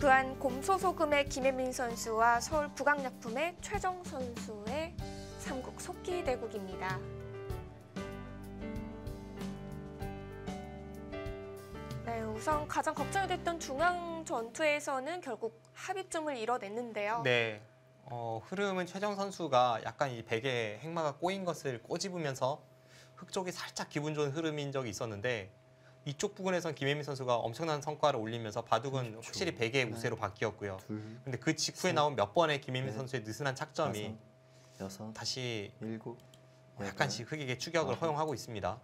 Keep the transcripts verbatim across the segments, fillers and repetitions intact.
또한 곰소소금의 김혜민 선수와 서울 북악약품의 최정 선수의 삼국 속기 대국입니다. 네, 우선 가장 걱정이 됐던 중앙 전투에서는 결국 합의점을 이뤄냈는데요. 네, 어, 흐름은 최정 선수가 약간 이 백의 행마가 꼬인 것을 꼬집으면서 흑 쪽이 살짝 기분 좋은 흐름인 적이 있었는데 이쪽 부분에선 김혜민 선수가 엄청난 성과를 올리면서 바둑은 삼십 초. 확실히 백의 하나, 우세로 바뀌었고요. 둘, 근데 그 직후에 셋, 나온 몇 번의 김혜민 넷, 선수의 느슨한 착점이 다섯, 여섯, 다시 일곱, 약간씩 흑에게 추격을 아홉. 허용하고 있습니다.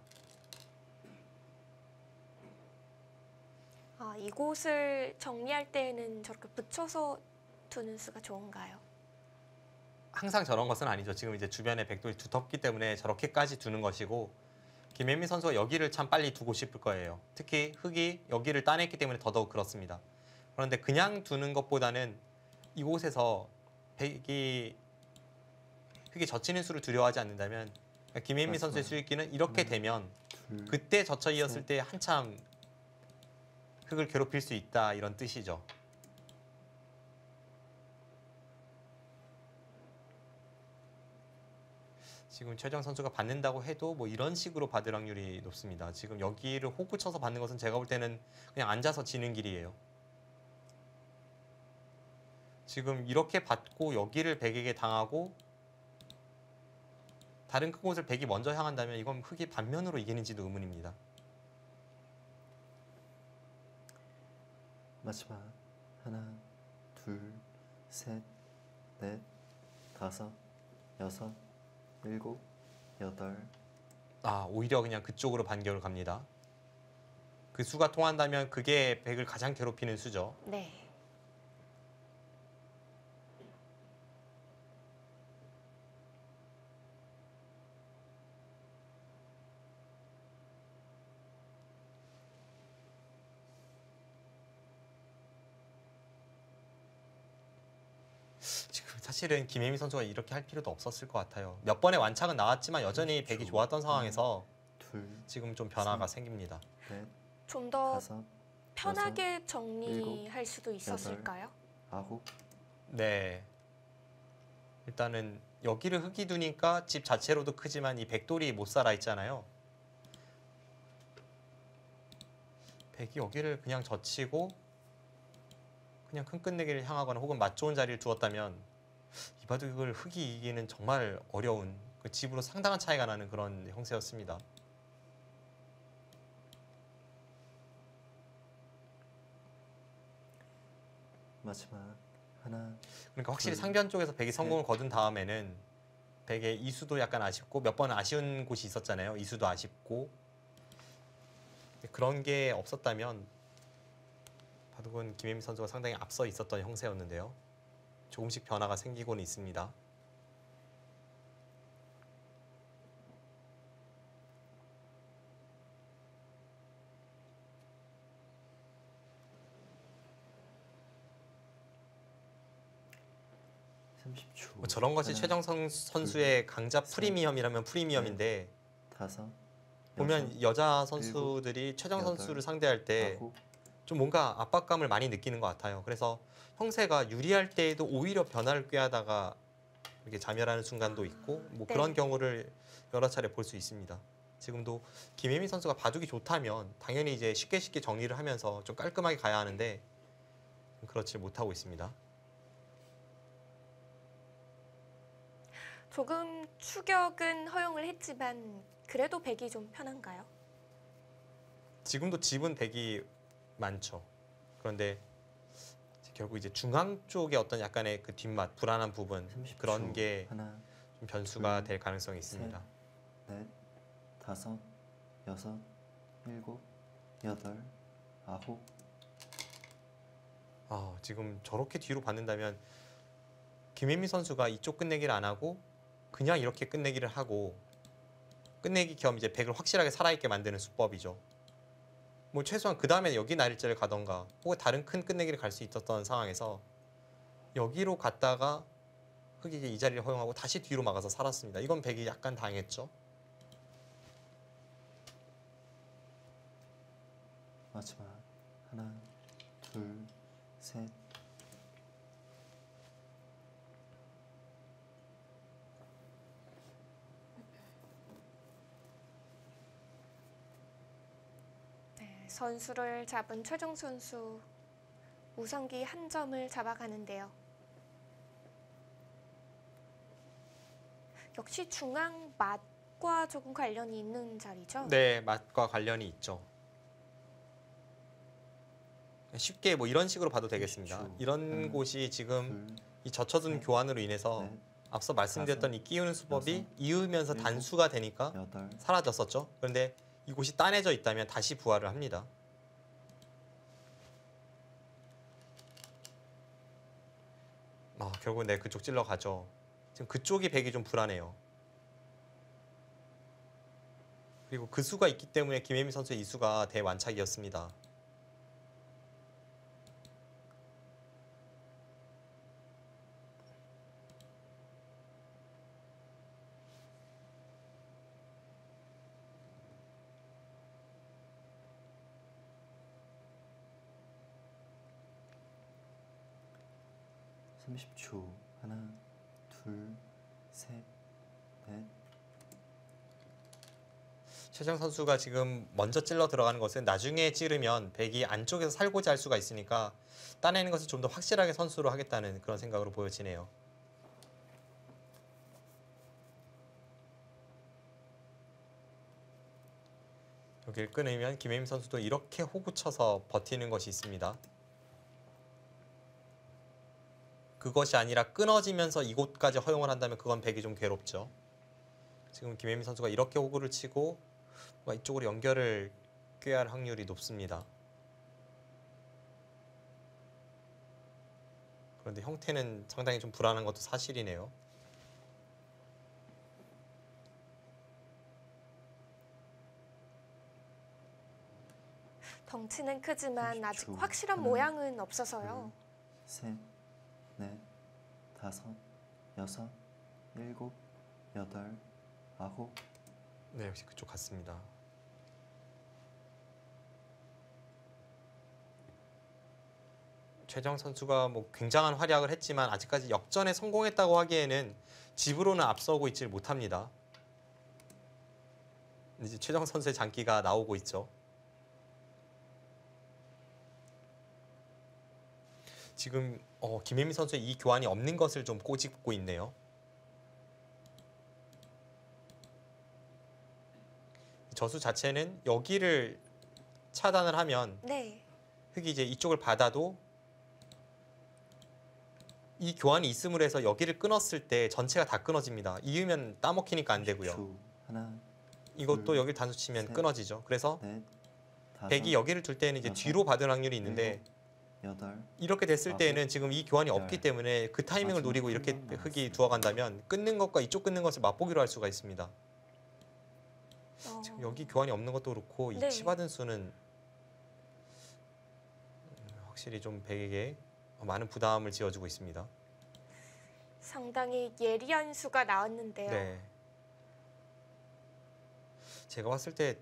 아, 이곳을 정리할 때에는 저렇게 붙여서 두는 수가 좋은가요? 항상 저런 것은 아니죠. 지금 이제 주변에 백돌이 두텁기 때문에 저렇게까지 두는 것이고 김혜민 선수가 여기를 참 빨리 두고 싶을 거예요. 특히 흑이 여기를 따냈기 때문에 더더욱 그렇습니다. 그런데 그냥 두는 것보다는 이곳에서 백이 흑이 젖히는 수를 두려워하지 않는다면 김혜민 선수의 수익기는 이렇게 하나, 되면 둘, 그때 젖혀 이었을 셋. 때 한참 흑을 괴롭힐 수 있다 이런 뜻이죠. 지금 최정 선수가 받는다고 해도 뭐 이런 식으로 받을 확률이 높습니다. 지금 여기를 호구 쳐서 받는 것은 제가 볼 때는 그냥 앉아서 지는 길이에요. 지금 이렇게 받고 여기를 백에게 당하고 다른 큰 곳을 백이 먼저 향한다면 이건 흑이 반면으로 이기는지도 의문입니다. 마지막 하나, 둘, 셋, 넷, 다섯, 여섯, 일곱, 여덟. 아, 오히려 그냥 그쪽으로 반격을 갑니다. 그 수가 통한다면 그게 백을 가장 괴롭히는 수죠. 네. 지금 사실은 김혜미 선수가 이렇게 할 필요도 없었을 것 같아요. 몇 번의 완착은 나왔지만 여전히 백이 좋았던 상황에서 둘, 지금 좀 변화가 셋. 생깁니다. 넷, 좀 더 다섯, 편하게 정리할 수도 있었을까요? 아홉. 네. 일단은 여기를 흑이 두니까 집 자체로도 크지만 이 백돌이 못 살아 있잖아요. 백이 여기를 그냥 젖히고 그냥 큰 끝내기를 향하거나 혹은 맛 좋은 자리를 두었다면 이 바둑을 흑이 이기는 정말 어려운 그 집으로 상당한 차이가 나는 그런 형세였습니다. 마지막 하나. 그러니까 확실히 둘, 상변 쪽에서 백이 셋. 성공을 거둔 다음에는 백의 이수도 약간 아쉽고 몇 번 아쉬운 곳이 있었잖아요. 이수도 아쉽고 그런 게 없었다면 바둑은 김혜미 선수가 상당히 앞서 있었던 형세였는데요. 조금씩 변화가 생기고는 있습니다. 삼십 초. 뭐 저런 것이 하나, 최정 선- 선수의 강자 셋, 프리미엄이라면 프리미엄인데 다섯. 보면 여섯, 여자 선수들이 최정 여덟, 선수를 상대할 때 아홉. 좀 뭔가 압박감을 많이 느끼는 것 같아요. 그래서 형세가 유리할 때에도 오히려 변화를 꾀하다가 이렇게 자멸하는 순간도 있고 뭐 네. 그런 경우를 여러 차례 볼 수 있습니다. 지금도 김혜민 선수가 바둑이 좋다면 당연히 이제 쉽게 쉽게 정리를 하면서 좀 깔끔하게 가야 하는데 그렇지 못하고 있습니다. 조금 추격은 허용을 했지만 그래도 백이 좀 편한가요? 지금도 집은 백이 많죠. 그런데 결국 이제 중앙 쪽에 어떤 약간의 그 뒷맛, 불안한 부분 삼십 초. 그런 게 하나, 좀 변수가 둘, 될 가능성이 있습니다. 넷, 다섯, 여섯, 일곱, 여덟, 아홉. 아, 지금 저렇게 뒤로 받는다면 김혜미 선수가 이쪽 끝내기를 안 하고 그냥 이렇게 끝내기를 하고 끝내기 겸 이제 백을 확실하게 살아있게 만드는 수법이죠. 뭐 최소한 그 다음에 여기 날일자를 가던가 혹은 다른 큰 끝내기를 갈 수 있었던 상황에서 여기로 갔다가 흑이 이 자리를 허용하고 다시 뒤로 막아서 살았습니다. 이건 백이 약간 당했죠. 마지막 하나, 둘, 셋, 선수를 잡은 최정 선수 우선기 한 점을 잡아가는데요. 역시 중앙 맛과 조금 관련이 있는 자리죠? 네, 맛과 관련이 있죠. 쉽게 뭐 이런 식으로 봐도 되겠습니다. 주, 이런 하나, 곳이 지금 둘, 이 젖혀둔 셋, 교환으로 인해서 넷, 앞서 말씀드렸던 이 끼우는 수법이 여섯, 이으면서 일곱, 단수가 되니까 여덟, 사라졌었죠. 그런데 이곳이 따내져 있다면 다시 부활을 합니다. 아, 결국은 네, 그쪽 찔러 가죠. 지금 그쪽이 백이 좀 불안해요. 그리고 그 수가 있기 때문에 김혜미 선수의 이 수가 대완착이었습니다. 삼십 초. 하나, 둘, 셋, 넷. 최정 선수가 지금 먼저 찔러 들어가는 것은 나중에 찌르면 백이 안쪽에서 살고자 할 수가 있으니까 따내는 것을 좀 더 확실하게 선수로 하겠다는 그런 생각으로 보여지네요. 여기를 끊으면 김혜임 선수도 이렇게 호구 쳐서 버티는 것이 있습니다. 그것이 아니라 끊어지면서 이곳까지 허용을 한다면 그건 백이 좀 괴롭죠. 지금 김혜민 선수가 이렇게 호구를 치고 이쪽으로 연결을 꾀할 확률이 높습니다. 그런데 형태는 상당히 좀 불안한 것도 사실이네요. 덩치는 크지만 아직 삼십 초. 확실한 하나, 모양은 없어서요. 셋, 넷, 다섯, 여섯, 일곱, 여덟, 아홉. 네, 역시 그쪽 같습니다. 최정 선수가 뭐 굉장한 활약을 했지만 아직까지 역전에 성공했다고 하기에는 집으로는 앞서고 있질 못합니다. 이제 최정 선수의 장기가 나오고 있죠. 지금 어, 김혜미 선수의 이 교환이 없는 것을 좀 꼬집고 있네요. 저수 자체는 여기를 차단을 하면 네. 흙이 이제 이쪽을 받아도 이 교환이 있음으로 해서 여기를 끊었을 때 전체가 다 끊어집니다. 이으면 따먹히니까 안 되고요. 초. 하나, 이것도 둘, 여기를 단수 치면 셋, 끊어지죠. 그래서 넷, 다섯, 백이 여기를 둘 때는 이제 여섯, 뒤로 받을 확률이 있는데 일곱, 여덟. 이렇게 됐을 아홉, 때에는 지금 이 교환이 열. 없기 때문에 그 타이밍을 마지막 노리고 한 이렇게 번 남았습니다. 흙이 두어간다면 끊는 것과 이쪽 끊는 것을 맛보기로 할 수가 있습니다. 어, 지금 여기 교환이 없는 것도 그렇고 이 네. 치받은 수는 확실히 좀 백에게 많은 부담을 지어주고 있습니다. 상당히 예리한 수가 나왔는데요. 네. 제가 봤을 때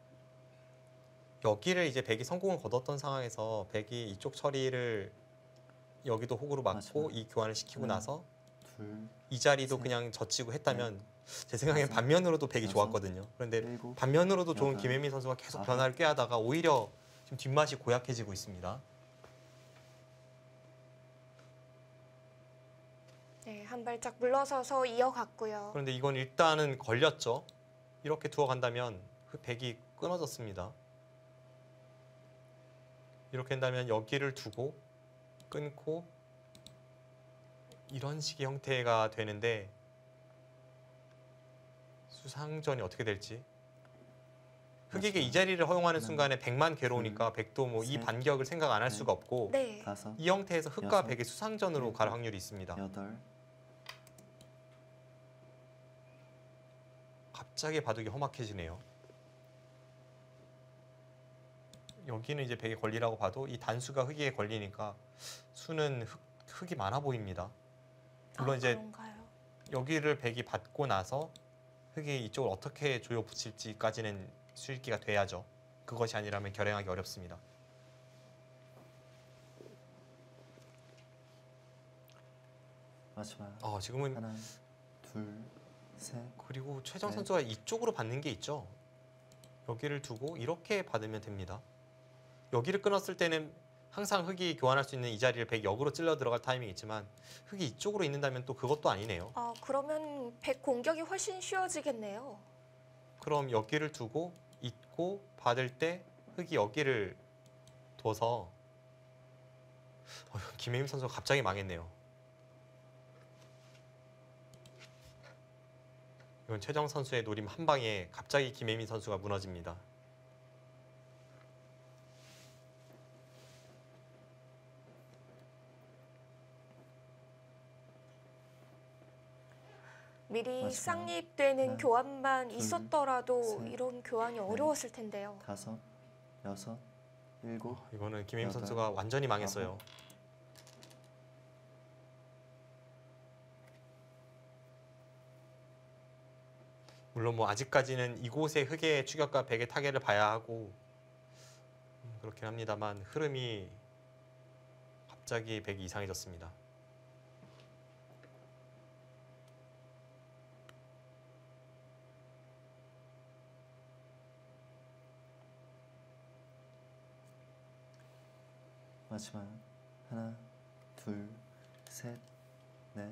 여기를 이제 백이 성공을 거뒀던 상황에서 백이 이쪽 처리를 여기도 호구로 막고 마지막. 이 교환을 시키고 하나, 나서 둘, 이 자리도 셋, 그냥 젖히고 했다면 제 생각엔 다섯, 반면으로도 백이 여섯, 좋았거든요. 그런데 일곱, 반면으로도 좋은 여덟, 김혜미 선수가 계속 아홉. 변화를 꾀하다가 오히려 지금 뒷맛이 고약해지고 있습니다. 네, 한 발짝 물러서서 이어갔고요. 그런데 이건 일단은 걸렸죠. 이렇게 두어간다면 그 백이 끊어졌습니다. 이렇게 한다면 여기를 두고 끊고 이런 식의 형태가 되는데 수상전이 어떻게 될지 흑에게 이 자리를 허용하는 하나, 순간에 백만 괴로우니까 백도 뭐 이 셋, 반격을 생각 안 할 넷, 수가 없고 네. 다섯, 이 형태에서 흑과 여섯, 백의 수상전으로 일곱, 갈 확률이 있습니다. 여덟. 갑자기 바둑이 험악해지네요. 여기는 이제 백에 걸리라고 봐도 이 단수가 흑에 걸리니까 수는 흑, 흑이 많아 보입니다. 물론 아, 이제 그런가요? 여기를 백이 받고 나서 흑이 이쪽을 어떻게 조여 붙일지까지는 수익기가 돼야죠. 그것이 아니라면 결행하기 어렵습니다. 마지막. 어, 지금은 하나, 둘, 셋. 그리고 최정 네. 선수가 이쪽으로 받는 게 있죠. 여기를 두고 이렇게 받으면 됩니다. 여기를 끊었을 때는 항상 흑이 교환할 수 있는 이 자리를 백 역으로 찔러 들어갈 타이밍이 있지만 흑이 이쪽으로 있는다면 또 그것도 아니네요. 아, 그러면 백 공격이 훨씬 쉬워지겠네요. 그럼 여기를 두고 있고 받을 때 흑이 여기를 둬서 어, 김혜임 선수가 갑자기 망했네요. 이건 최정 선수의 노림 한 방에 갑자기 김혜민 선수가 무너집니다. 미리 마지막. 쌍립되는 하나, 교환만 둘, 있었더라도 셋, 이런 교환이 넷, 어려웠을 텐데요. 다섯, 여섯, 일곱, 이거는 김혜민 여덟, 선수가 완전히 망했어요. 아홉. 물론 뭐 아직까지는 이곳의 흑의 추격과 백의 타겟을 봐야 하고 음, 그렇긴 합니다만 흐름이 갑자기 백이 이상해졌습니다. 마지막 하나, 둘, 셋, 넷,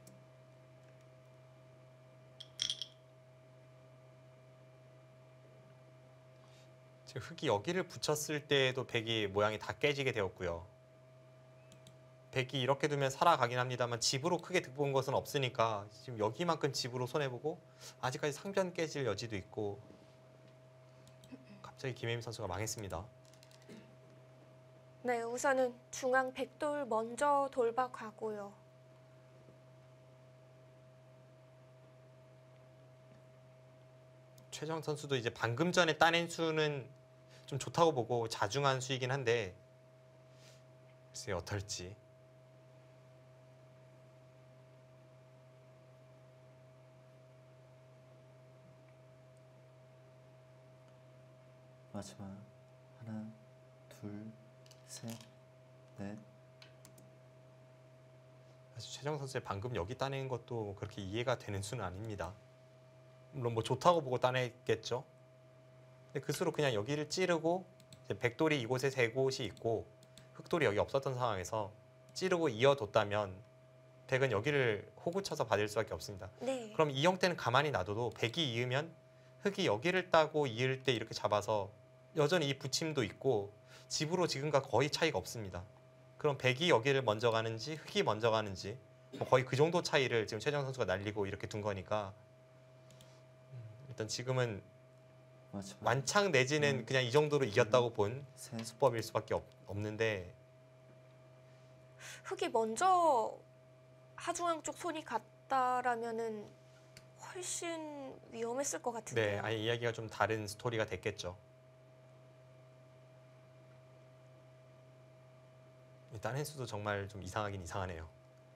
지금 흑이 여기를 붙였을 때에도 백이 모양이 다 깨지게 되었고요. 백이 이렇게 두면 살아가긴 합니다만 집으로 크게 득본 것은 없으니까 지금 여기만큼 집으로 손해보고 아직까지 상변 깨질 여지도 있고 갑자기 김혜민 선수가 망했습니다. 네, 우선은 중앙 백돌 먼저 돌박하고요. 최정 선수도 이제 방금 전에 따낸 수는 좀 좋다고 보고 자중한 수이긴 한데 글쎄 어떨지. 마지막 하나, 둘, 셋, 넷, 사실 최정 선수의 방금 여기 따낸 것도 그렇게 이해가 되는 수는 아닙니다. 물론 뭐 좋다고 보고 따냈겠죠. 근데 그 수로 그냥 여기를 찌르고 이제 백돌이 이곳에 세 곳이 있고 흑돌이 여기 없었던 상황에서 찌르고 이어뒀다면 백은 여기를 호구 쳐서 받을 수밖에 없습니다. 네. 그럼 이 형태는 가만히 놔둬도 백이 이으면 흑이 여기를 따고 이을 때 이렇게 잡아서 여전히 이 붙임도 있고 집으로 지금과 거의 차이가 없습니다. 그럼 백이 여기를 먼저 가는지 흑이 먼저 가는지 뭐 거의 그 정도 차이를 지금 최정 선수가 날리고 이렇게 둔 거니까 일단 지금은 마지막 완창 내지는 음. 그냥 이 정도로 이겼다고 본 셋, 수법일 수밖에 없, 없는데 흑이 먼저 하중앙 쪽 손이 갔다라면은 훨씬 위험했을 것 같은데요. 네, 아예 이야기가 좀 다른 스토리가 됐겠죠. 일단 횟수도 정말 좀 이상하긴 이상하네요.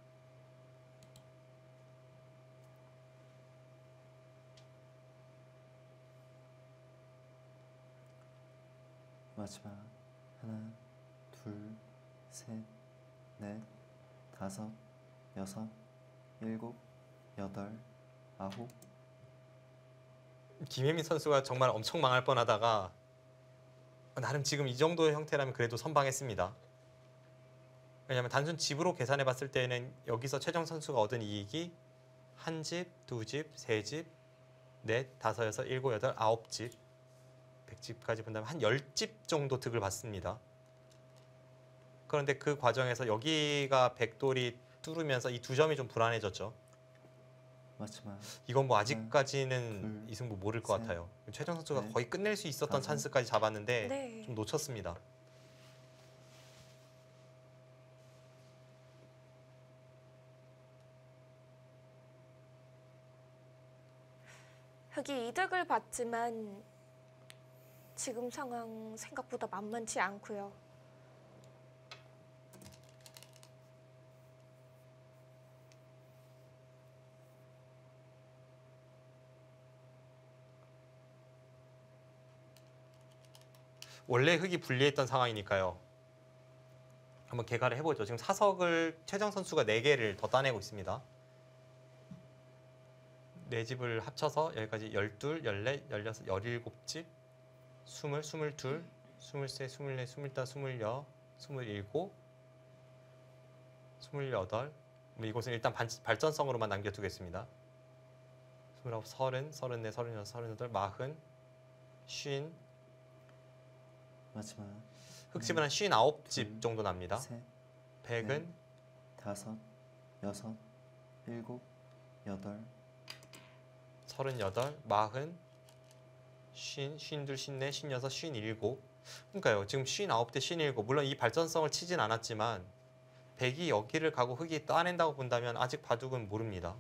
마지막 하나, 둘, 셋, 넷, 다섯, 여섯, 일곱, 여덟, 아홉. 김혜민 선수가 정말 엄청 망할 뻔하다가 나름 지금 이 정도의 형태라면 그래도 선방했습니다. 왜냐하면 단순 집으로 계산해 봤을 때는 여기서 최정 선수가 얻은 이익이 한 집, 두 집, 세 집, 넷, 다섯, 여섯, 일곱, 여덟, 아홉 집, 백 집까지 본다면 한 열 집 정도 득을 받습니다. 그런데 그 과정에서 여기가 백돌이 뚫으면서 이 두 점이 좀 불안해졌죠. 마지막 이건 뭐 아직까지는 둘, 이 승부 모를 것 셋, 같아요. 최정 선수가 넷, 거의 끝낼 수 있었던 다섯. 찬스까지 잡았는데 네. 좀 놓쳤습니다. 흑이 이득을 봤지만 지금 상황 생각보다 만만치 않고요. 원래 흑이 불리했던 상황이니까요. 한번 개가를 해보죠. 지금 사석을 최정 선수가 네 개를 더 따내고 있습니다. 네 집을 합쳐서 여기까지 열둘, 열넷, 열여섯, 열일곱 집, 스물, 스물둘, 스물세, 스물네, 스물다, 스물여, 스물일곱, 스물여덟. 뭐 이곳은 일단 반, 발전성으로만 남겨두겠습니다. 스물아홉, 서른, 서른네, 서른여섯, 서른여덟, 마흔, 쉰. 마지막 흑집은 한 쉰아홉 집 둘, 정도 납니다. 셋, 백은 다섯, 여섯, 일곱, 여덟, 서른여덟, 마흔, 쉰, 쉰둘, 쉰넷, 쉰여섯, 쉰일곱. 그러니까요. 지금 쉰아홉 대 쉰일곱. 물론 이 발전성을 치진 않았지만 백이 여기를 가고 흑이 따낸다고 본다면 아직 바둑은 모릅니다.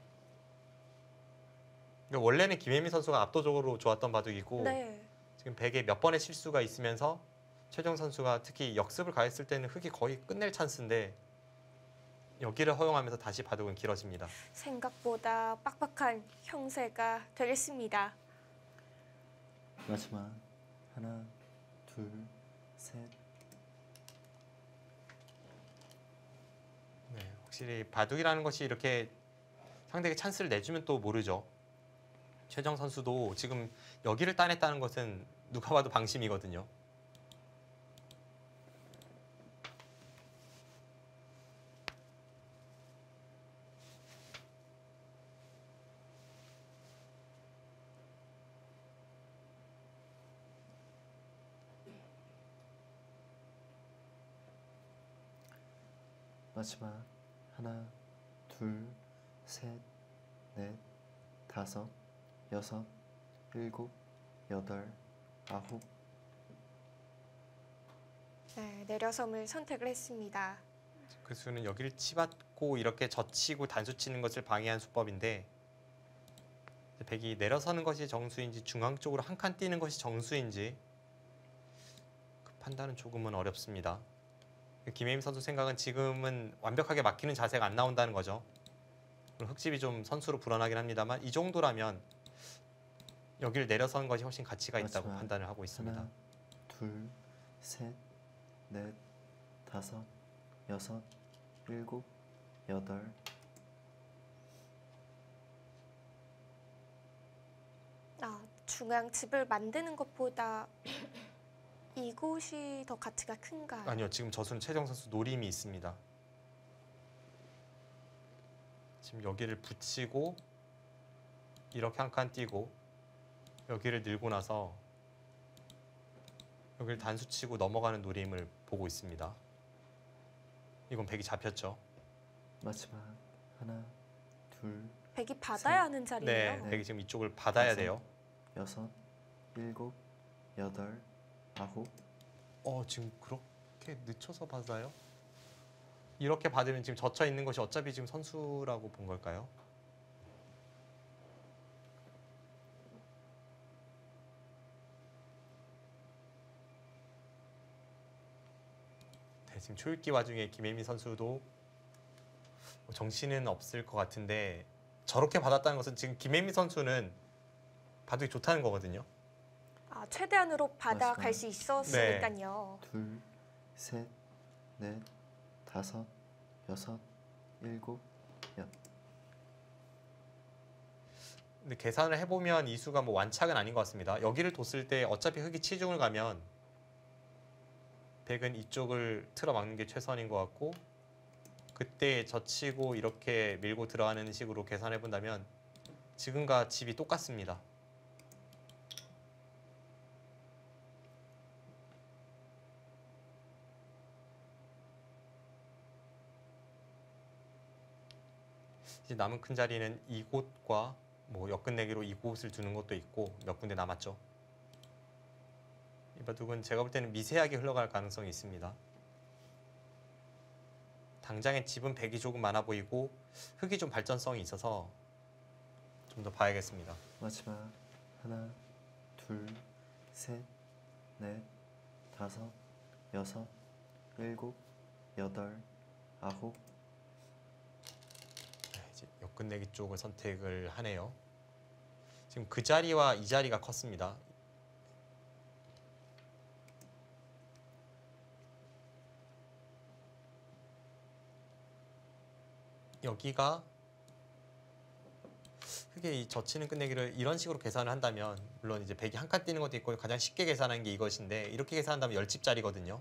그러니까 원래는 김혜미 선수가 압도적으로 좋았던 바둑이고 네. 지금 백에 몇 번의 실수가 있으면서 최정 선수가 특히 역습을 가했을 때는 흑이 거의 끝낼 찬스인데 여기를 허용하면서 다시 바둑은 길어집니다. 생각보다 빡빡한 형세가 되겠습니다. 마지막 하나, 둘, 셋, 네, 확실히 바둑이라는 것이 이렇게 상대에게 찬스를 내주면 또 모르죠. 최정 선수도 지금 여기를 따냈다는 것은 누가 봐도 방심이거든요. 마지막 하나, 둘, 셋, 넷, 다섯, 여섯, 일곱, 여덟, 아홉, 네, 내려섬을 선택을 했습니다. 그 수는 여기를 치받고 이렇게 젖히고 단수 치는 것을 방해한 수법인데 백이 내려서는 것이 정수인지 중앙 쪽으로 한 칸 뛰는 것이 정수인지 그 판단은 조금은 어렵습니다. 김혜임 선수 생각은 지금은 완벽하게 막히는 자세가 안 나온다는 거죠. 물론 흑집이 좀 선수로 불안하긴 합니다만 이 정도라면 여기를 내려서는 것이 훨씬 가치가 있다고 마지막 판단을 하고 있습니다. 하나, 둘, 셋, 넷, 다섯, 여섯, 일곱, 여덟, 아, 중앙 집을 만드는 것보다 이곳이 더 가치가 큰가요? 아니요, 지금 저수는 최정 선수 노림이 있습니다. 지금 여기를 붙이고 이렇게 한 칸 뛰고 여기를 늘고 나서 여기를 단수 치고 넘어가는 노림을 보고 있습니다. 이건 백이 잡혔죠. 마지막 하나, 둘, 백이 받아야 하는 자리네요. 네, 백이 지금 이쪽을 받아야 다섯. 돼요. 여섯, 일곱, 여덟, 아홉, 어, 지금 그렇게 늦춰서 받아요? 이렇게 받으면 지금 젖혀 있는 것이 어차피 지금 선수라고 본 걸까요? 네, 지금 초읽기 와중에 김혜미 선수도 뭐 정신은 없을 것 같은데 저렇게 받았다는 것은 지금 김혜미 선수는 바둑이 좋다는 거거든요. 아, 최대한으로 받아갈 맞습니다. 수 있었으니까요. 둘, 셋, 넷, 다섯, 여섯, 일곱, 여. 근데 계산을 해보면 이 수가 뭐 완착은 아닌 것 같습니다. 여기를 뒀을 때 어차피 흑이 치중을 가면 백은 이쪽을 틀어막는 게 최선인 것 같고 그때 젖히고 이렇게 밀고 들어가는 식으로 계산해 본다면 지금과 집이 똑같습니다. 이제 남은 큰 자리는 이곳과 뭐 역끝내기로 이곳을 두는 것도 있고 몇 군데 남았죠. 이 바둑은 제가 볼 때는 미세하게 흘러갈 가능성이 있습니다. 당장의 집은 백이 조금 많아 보이고 흑이 좀 발전성이 있어서 좀 더 봐야겠습니다. 마지막 하나, 둘, 셋, 넷, 다섯, 여섯, 일곱, 여덟, 아홉, 네, 이제 역끝내기 쪽을 선택을 하네요. 지금 그 자리와 이 자리가 컸습니다. 여기가 흑의 이 젖히는 끝내기를 이런 식으로 계산을 한다면 물론 이제 백이 한 칸 뛰는 것도 있고 가장 쉽게 계산하는 게 이것인데 이렇게 계산한다면 열 집짜리거든요.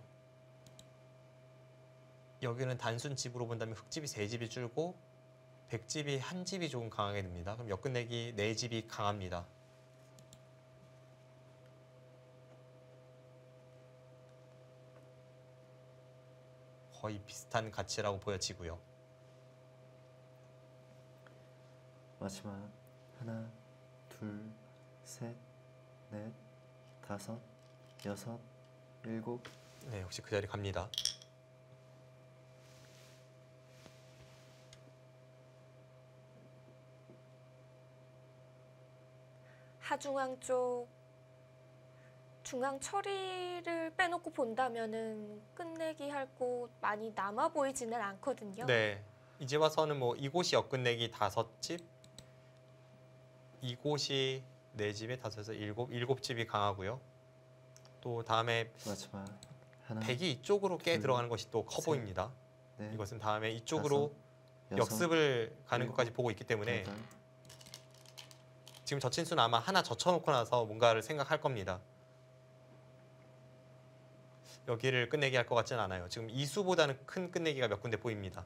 여기는 단순 집으로 본다면 흑집이 세 집이 줄고 백집이 한 집이 조금 강하게 됩니다. 그럼 역끝내기 네 집이 강합니다. 거의 비슷한 가치라고 보여지고요. 마지막 하나, 둘, 셋, 넷, 다섯, 여섯, 일곱. 네, 혹시 그 자리 갑니다. 하중앙 쪽 중앙 처리를 빼놓고 본다면은 끝내기 할 곳 많이 남아 보이지는 않거든요. 네, 이제 와서는 뭐 이곳이 역끝내기 다섯 집, 이곳이 네 집에 다섯에서 일곱, 일곱 집이 강하고요. 또 다음에 마지막 하나, 백이 이쪽으로 깨 둘, 들어가는 것이 또 커 셋, 보입니다. 넷, 이것은 다음에 이쪽으로 다섯, 여섯, 역습을 가는 일곱, 것까지 보고 있기 때문에 여덟. 지금 저친수는 아마 하나 젖혀놓고 나서 뭔가를 생각할 겁니다. 여기를 끝내기 할 것 같지는 않아요. 지금 이 수보다는 큰 끝내기가 몇 군데 보입니다.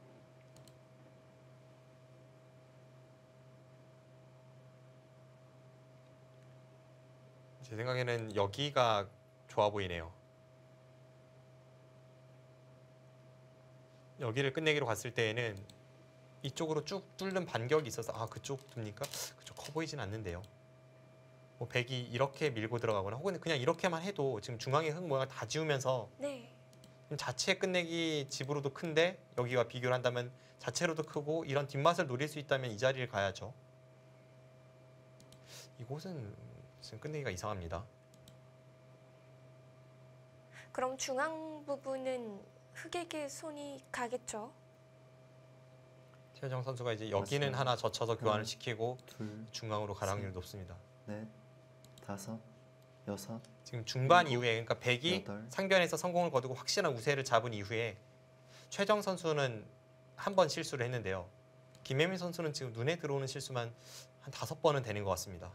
제 생각에는 여기가 좋아 보이네요. 여기를 끝내기로 갔을 때에는 이쪽으로 쭉 뚫는 반격이 있어서 아 그쪽 둡니까? 그쪽 커 보이진 않는데요. 뭐 백이 이렇게 밀고 들어가거나 혹은 그냥 이렇게만 해도 지금 중앙에 흙 모양을 다 지우면서 네. 자체 끝내기 집으로도 큰데 여기와 비교를 한다면 자체로도 크고 이런 뒷맛을 노릴 수 있다면 이 자리를 가야죠. 이곳은 지금 끝내기가 이상합니다. 그럼 중앙 부분은 흑에게 손이 가겠죠. 최정 선수가 이제 여기는 맞습니다. 하나 젖혀서 교환을 하나, 시키고 둘, 중앙으로 갈 셋. 확률이 높습니다. 넷, 다섯, 여섯, 지금 중반 일곱, 이후에 그러니까 백이 여덟. 상변에서 성공을 거두고 확실한 우세를 잡은 이후에 최정 선수는 한 번 실수를 했는데요. 김혜민 선수는 지금 눈에 들어오는 실수만 한 다섯 번은 되는 것 같습니다.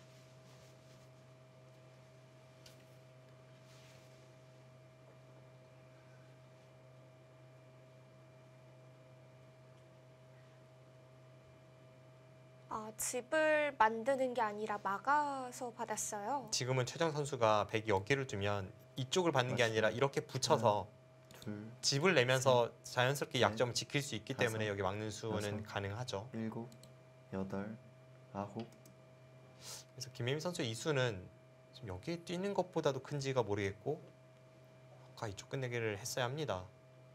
아, 집을 만드는 게 아니라 막아서 받았어요. 지금은 최정 선수가 백이 여기를 두면 이쪽을 받는 게 아니라 이렇게 붙여서 둘, 집을 내면서 자연스럽게 넷, 약점을 지킬 수 있기 때문에 다섯, 여기 막는 수는 여섯. 가능하죠. 일곱, 여덟, 아홉. 그래서 김혜민 선수의 이 수는 지금 여기에 뛰는 것보다도 큰지가 모르겠고 아까 이쪽 끝내기를 했어야 합니다.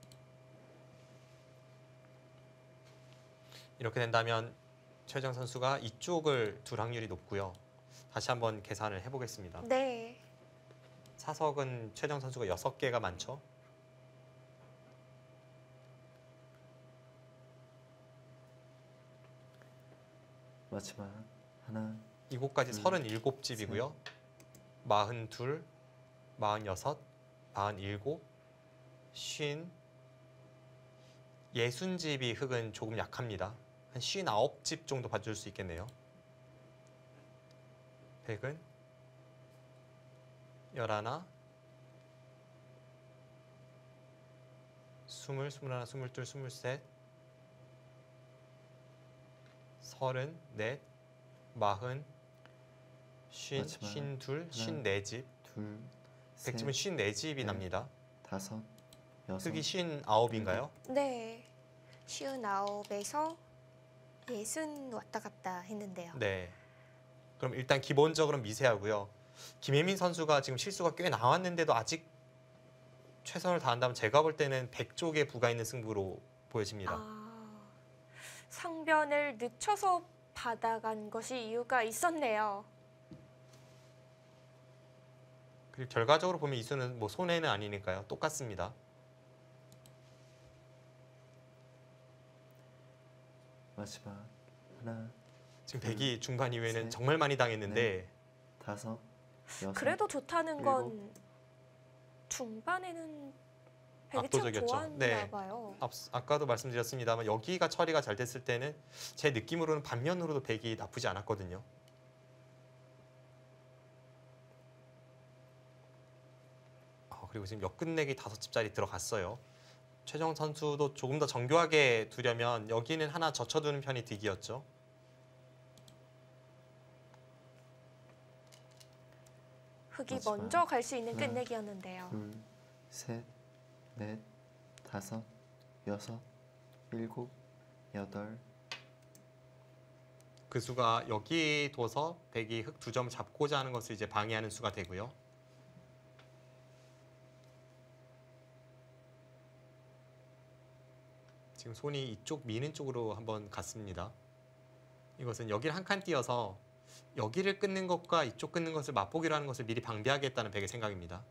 이렇게 된다면 최정 선수가 이쪽을 둘 확률이 높고요. 다시 한번 계산을 해보겠습니다. 네. 사석은 최정 선수가 여섯 개가 많죠. 마지막 하나, 이곳까지 둘, 서른일곱 집이고요. 마흔둘, 마흔여섯, 마흔일곱, 쉰, 예순 집이 흙은 조금 약합니다. 한 쉰아홉 집 정도 봐줄 수 있겠네요. 백은 열하나, 스물, 스물하나, 스물둘, 스물셋, 서른, 넷, 마흔, 쉰, 마지막 쉰둘, 하나, 쉰네 집. 둘, 셋, 백집은 쉰네 집이 넷, 납니다. 다섯, 여섯. 흙이 쉰아홉인가요? 네. 쉬운 아홉에서 예순 왔다 갔다 했는데요. 네. 그럼 일단 기본적으로 미세하고요. 김혜민 선수가 지금 실수가 꽤 나왔는데도 아직 최선을 다한다면 제가 볼 때는 백 쪽에 부가 있는 승부로 보여집니다. 아, 상변을 늦춰서 받아간 것이 이유가 있었네요. 그리고 결과적으로 보면 이 수는 뭐 손해는 아니니까요. 똑같습니다. 마지막 하나, 지금 둘, 백이 중반 이후에는 셋, 정말 많이 당했는데 다섯, 여섯. 그래도 좋다는 건 중반에는 백이 참 압도적이었죠. 좋았나 네. 봐요. 앞, 아까도 말씀드렸습니다만 여기가 처리가 잘 됐을 때는 제 느낌으로는 반면으로도 백이 나쁘지 않았거든요. 어, 그리고 지금 역끝내기 다섯 집짜리 들어갔어요. 최정 선수도 조금 더 정교하게 두려면 여기는 하나 젖혀두는 편이 득이었죠. 흑이 마지막 먼저 갈 수 있는 하나, 끝내기였는데요. 둘, 셋, 넷, 다섯, 여섯, 일곱, 여덟. 그 수가 여기 둬서 백이 흑 두 점 잡고자 하는 것을 이제 방해하는 수가 되고요. 지금 손이 이쪽 미는 쪽으로 한번 갔습니다. 이것은 여기를 한 칸 띄어서 여기를 끊는 것과 이쪽 끊는 것을 맛보기로 하는 것을 미리 방비하겠다는 백의 생각입니다.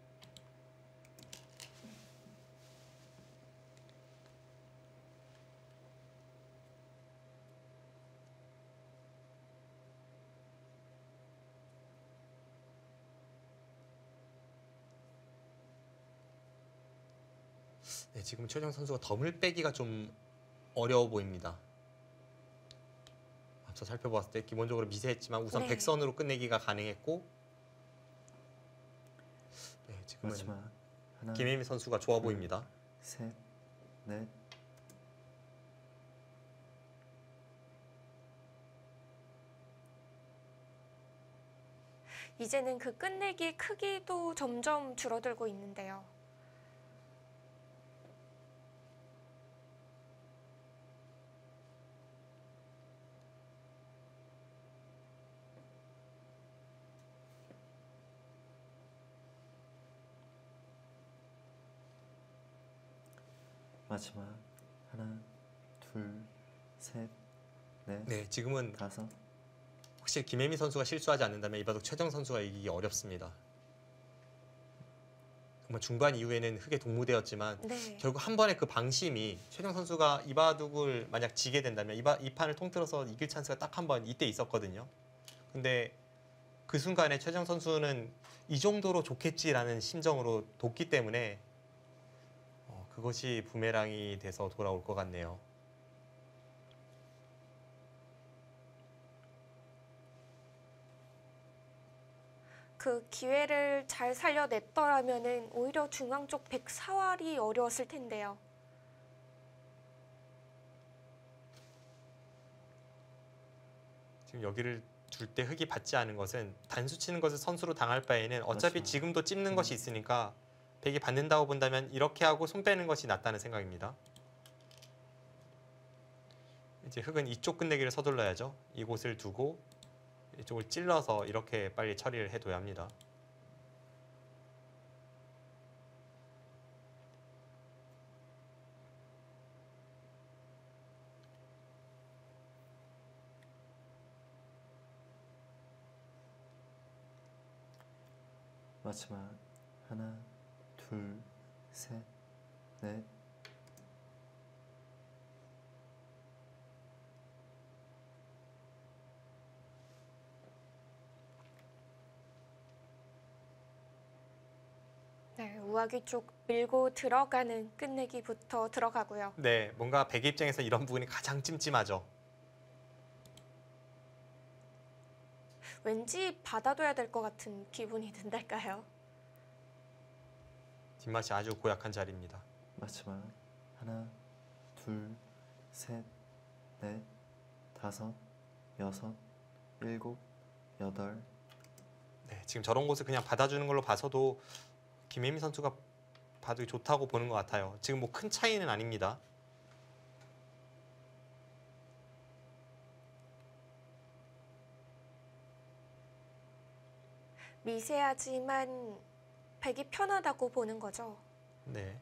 네, 지금 최정 선수가 덤을 빼기가 좀 어려워 보입니다. 앞서 살펴보았을 때 기본적으로 미세했지만 우선 네. 백선으로 끝내기가 가능했고, 네, 지금은 마지막 하나, 김혜미 선수가 좋아 둘, 보입니다. 셋, 넷. 이제는 그 끝내기의 크기도 점점 줄어들고 있는데요. 마지막 하나, 둘, 셋, 넷, 네, 지금은 다섯. 확실히 김혜미 선수가 실수하지 않는다면 이바둑 최정 선수가 이기기 어렵습니다. 정말 중반 이후에는 흑의 동무대였지만 네. 결국 한 번의 그 방심이 최정 선수가 이바둑을 만약 지게 된다면 이바, 이 판을 통틀어서 이길 찬스가 딱 한 번 이때 있었거든요. 근데 그 순간에 최정 선수는 이 정도로 좋겠지라는 심정으로 뒀기 때문에 어, 그것이 부메랑이 돼서 돌아올 것 같네요. 그 기회를 잘 살려냈더라면은 오히려 중앙 쪽 백사활이 어려웠을 텐데요. 지금 여기를 둘 때 흑이 받지 않은 것은 단수 치는 것을 선수로 당할 바에는 어차피 그렇죠. 지금도 찝는 음. 것이 있으니까 백이 받는다고 본다면 이렇게 하고 손 빼는 것이 낫다는 생각입니다. 이제 흑은 이쪽 끝내기를 서둘러야죠. 이곳을 두고 이쪽을 찔러서 이렇게 빨리 처리를 해둬야 합니다. 마지막 하나, 둘, 셋, 넷. 네, 우아기 쪽 밀고 들어가는 끝내기부터 들어가고요. 네, 뭔가 백의 입장에서 이런 부분이 가장 찜찜하죠. 왠지 받아둬야 될 것 같은 기분이 든달까요? 뒷맛이 아주 고약한 자리입니다. 마지막 하나, 둘, 셋, 넷, 다섯, 여섯, 일곱, 여덟. 네, 지금 저런 곳을 그냥 받아주는 걸로 봐서도 김혜미 선수가 바둑이 좋다고 보는 것 같아요. 지금 뭐 큰 차이는 아닙니다. 미세하지만 백이 편하다고 보는 거죠. 네.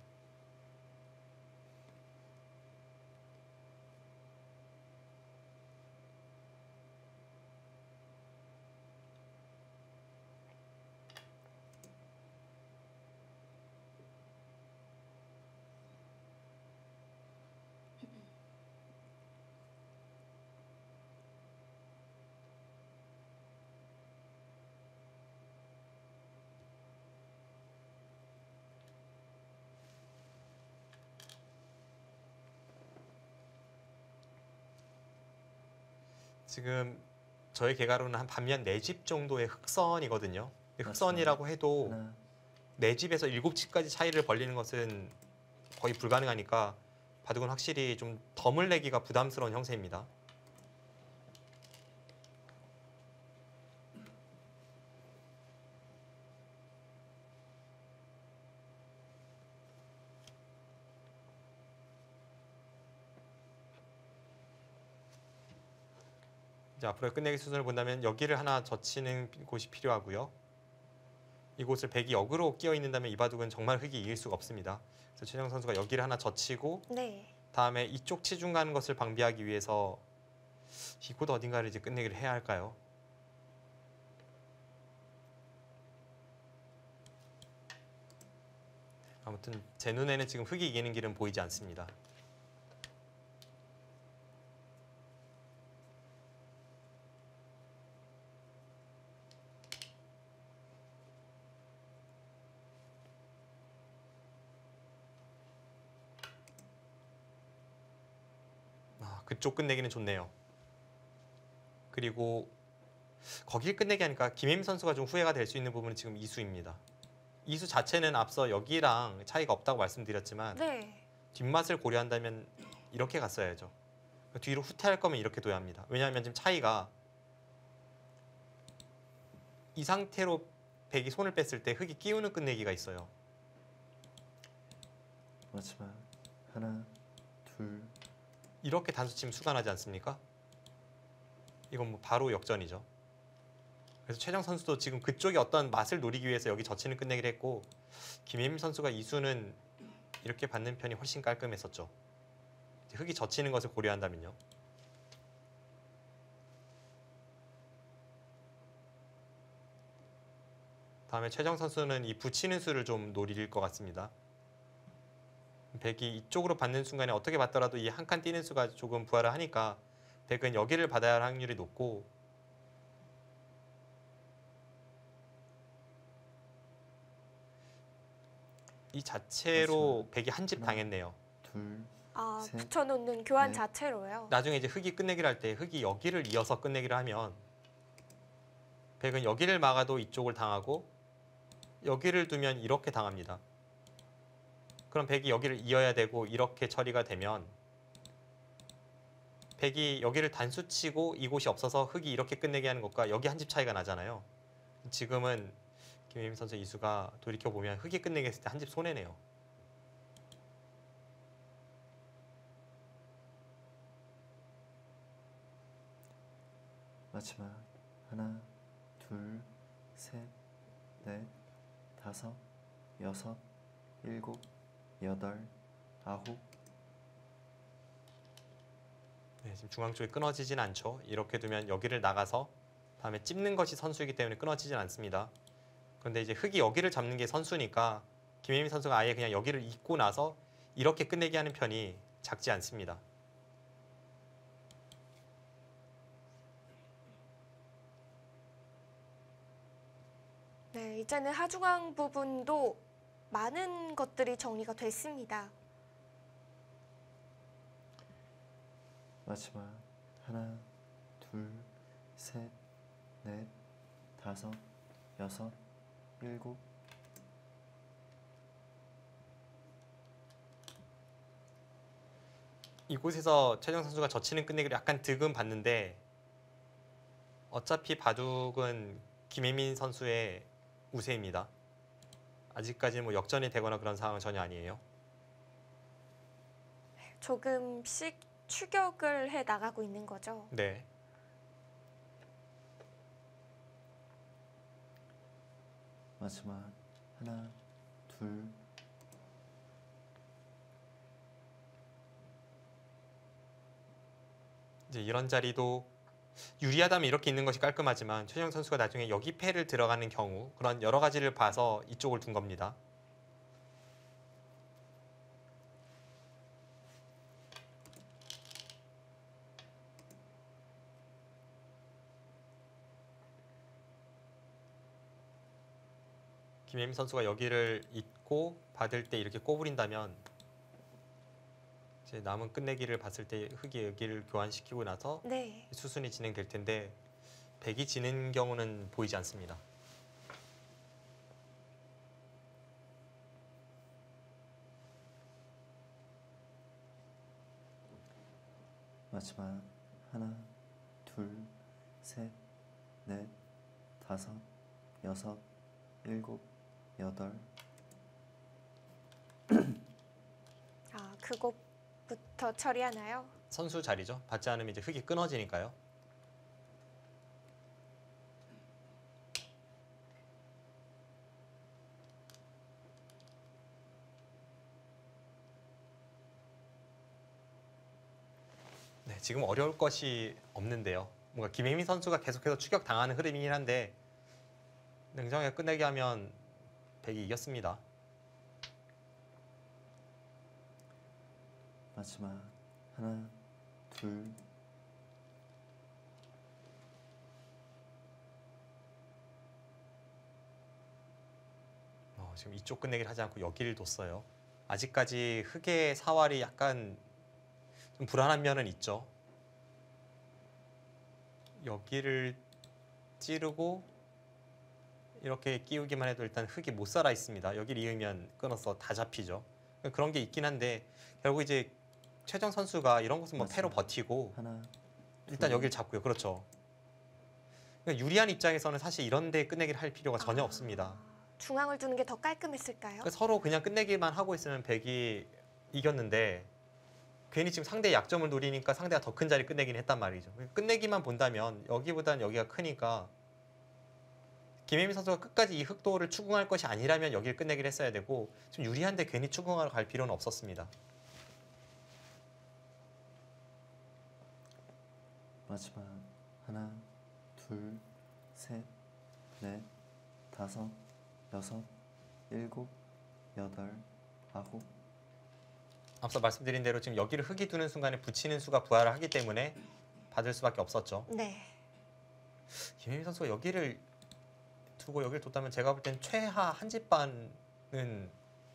지금 저의 계가로는 한 반면 네 집 정도의 흑선이거든요. 흑선이라고 해도 하나, 네 집에서 일곱 집까지 차이를 벌리는 것은 거의 불가능하니까 바둑은 확실히 좀 덤을 내기가 부담스러운 형세입니다. 이제 앞으로 끝내기 수순을 본다면 여기를 하나 젖히는 곳이 필요하고요. 이곳을 백이 역으로 끼어 있는다면 이 바둑은 정말 흑이 이길 수가 없습니다. 그래서 최정 선수가 여기를 하나 젖히고 네. 다음에 이쪽 치중 가는 것을 방비하기 위해서 이곳 어딘가를 이제 끝내기를 해야 할까요? 아무튼 제 눈에는 지금 흑이 이기는 길은 보이지 않습니다. 아, 그쪽 끝내기는 좋네요. 그리고 거길 끝내기 하니까 김혜민 선수가 좀 후회가 될 수 있는 부분은 지금 이수입니다. 이수 자체는 앞서 여기랑 차이가 없다고 말씀드렸지만 네. 뒷맛을 고려한다면 이렇게 갔어야죠. 뒤로 후퇴할 거면 이렇게 둬야 합니다. 왜냐하면 지금 차이가 이 상태로 백이 손을 뺐을 때 흑이 끼우는 끝내기가 있어요. 마지막 하나, 둘, 이렇게 단수 치면 수가 나지 않습니까? 이건 뭐 바로 역전이죠. 그래서 최정 선수도 지금 그쪽에 어떤 맛을 노리기 위해서 여기 젖히는 끝내기를 했고 김혜민 선수가 이수는 이렇게 받는 편이 훨씬 깔끔했었죠. 흑이 젖히는 것을 고려한다면요. 다음에 최정 선수는 이 붙이는 수를 좀 노릴 것 같습니다. 백이 이쪽으로 받는 순간에 어떻게 받더라도 이 한 칸 뛰는 수가 조금 부활을 하니까 백은 여기를 받아야 할 확률이 높고 이 자체로 백이 한 집 당했네요. 둘, 아, 셋, 붙여놓는 교환 넷. 자체로요. 나중에 이제 흑이 끝내기를 할 때 흑이 여기를 이어서 끝내기를 하면 백은 여기를 막아도 이쪽을 당하고 여기를 두면 이렇게 당합니다. 그럼 백이 여기를 이어야 되고 이렇게 처리가 되면 백이 여기를 단수치고 이곳이 없어서 흑이 이렇게 끝내게 하는 것과 여기 한 집 차이가 나잖아요. 지금은 김혜민 선수 이수가 돌이켜보면 흑이 끝내게 했을 때 한 집 손해네요. 마지막 하나, 둘, 셋, 넷, 다섯, 여섯, 일곱, 여덟, 아홉. 네, 지금 중앙 쪽이 끊어지진 않죠. 이렇게 두면 여기를 나가서 다음에 찝는 것이 선수이기 때문에 끊어지진 않습니다. 그런데 이제 흑이 여기를 잡는 게 선수니까 김혜민 선수가 아예 그냥 여기를 잇고 나서 이렇게 끝내게 하는 편이 작지 않습니다. 네, 이제는 하중앙 부분도 많은 것들이 정리가 됐습니다. 마지막 하나, 둘, 셋, 넷, 다섯, 여섯, 일곱. 이곳에서 최정 선수가 젖히는 끝내기를 약간 득은 봤는데 어차피 바둑은 김혜민 선수의 우세입니다. 아직까지는 뭐 역전이 되거나 그런 상황은 전혀 아니에요. 조금씩 추격을 해 나가고 있는 거죠. 네. 마지막 하나, 둘, 이제 이런 자리도 유리하다면 이렇게 있는 것이 깔끔하지만 최정 선수가 나중에 여기 패를 들어가는 경우 그런 여러 가지를 봐서 이쪽을 둔 겁니다. 김혜민 선수가 여기를 잇고 받을 때 이렇게 꼬부린다면 이제 남은 끝내기를 봤을 때 흑이 여기를 교환시키고 나서 네. 수순이 진행될 텐데 백이 지는 경우는 보이지 않습니다. 마지막 하나, 둘, 셋, 넷, 다섯, 여섯, 일곱, 여덟. 아, 그곳부터 처리하나요? 선수 자리죠. 받지 않으면 이제 흑이 끊어지니까요. 네, 지금 어려울 것이 없는데요. 뭔가 김혜민 선수가 계속해서 추격당하는 흐름이긴 한데 냉정하게 끝내기 하면 백이 이겼습니다. 마지막 하나, 둘, 어, 지금 이쪽 끝내기를 하지 않고 여기를 뒀어요. 아직까지 흑의 사활이 약간 좀 불안한 면은 있죠. 여기를 찌르고 이렇게 끼우기만 해도 일단 흑이 못 살아 있습니다. 여기를 이으면 끊어서 다 잡히죠. 그런 게 있긴 한데 결국 이제 최정 선수가 이런 것은 뭐 패로 버티고 하나, 일단 둘. 여기를 잡고요. 그렇죠. 그러니까 유리한 입장에서는 사실 이런 데 끝내기를 할 필요가 전혀 아, 없습니다. 중앙을 두는 게 더 깔끔했을까요? 그러니까 서로 그냥 끝내기만 하고 있으면 백이 이겼는데 괜히 지금 상대의 약점을 노리니까 상대가 더 큰 자리 끝내기는 했단 말이죠. 끝내기만 본다면 여기보단 여기가 크니까 김혜민 선수가 끝까지 이 흑도를 추궁할 것이 아니라면 여기를 끝내기를 했어야 되고 좀 유리한데 괜히 추궁하러 갈 필요는 없었습니다. 마지막 하나, 둘, 셋, 넷, 다섯, 여섯, 일곱, 여덟, 아홉. 앞서 말씀드린 대로 지금 여기를 흑이 두는 순간에 붙이는 수가 부활을 하기 때문에 받을 수밖에 없었죠. 네. 김혜민 선수가 여기를 두고 여기를 뒀다면 제가 볼 땐 최하 한 집 반은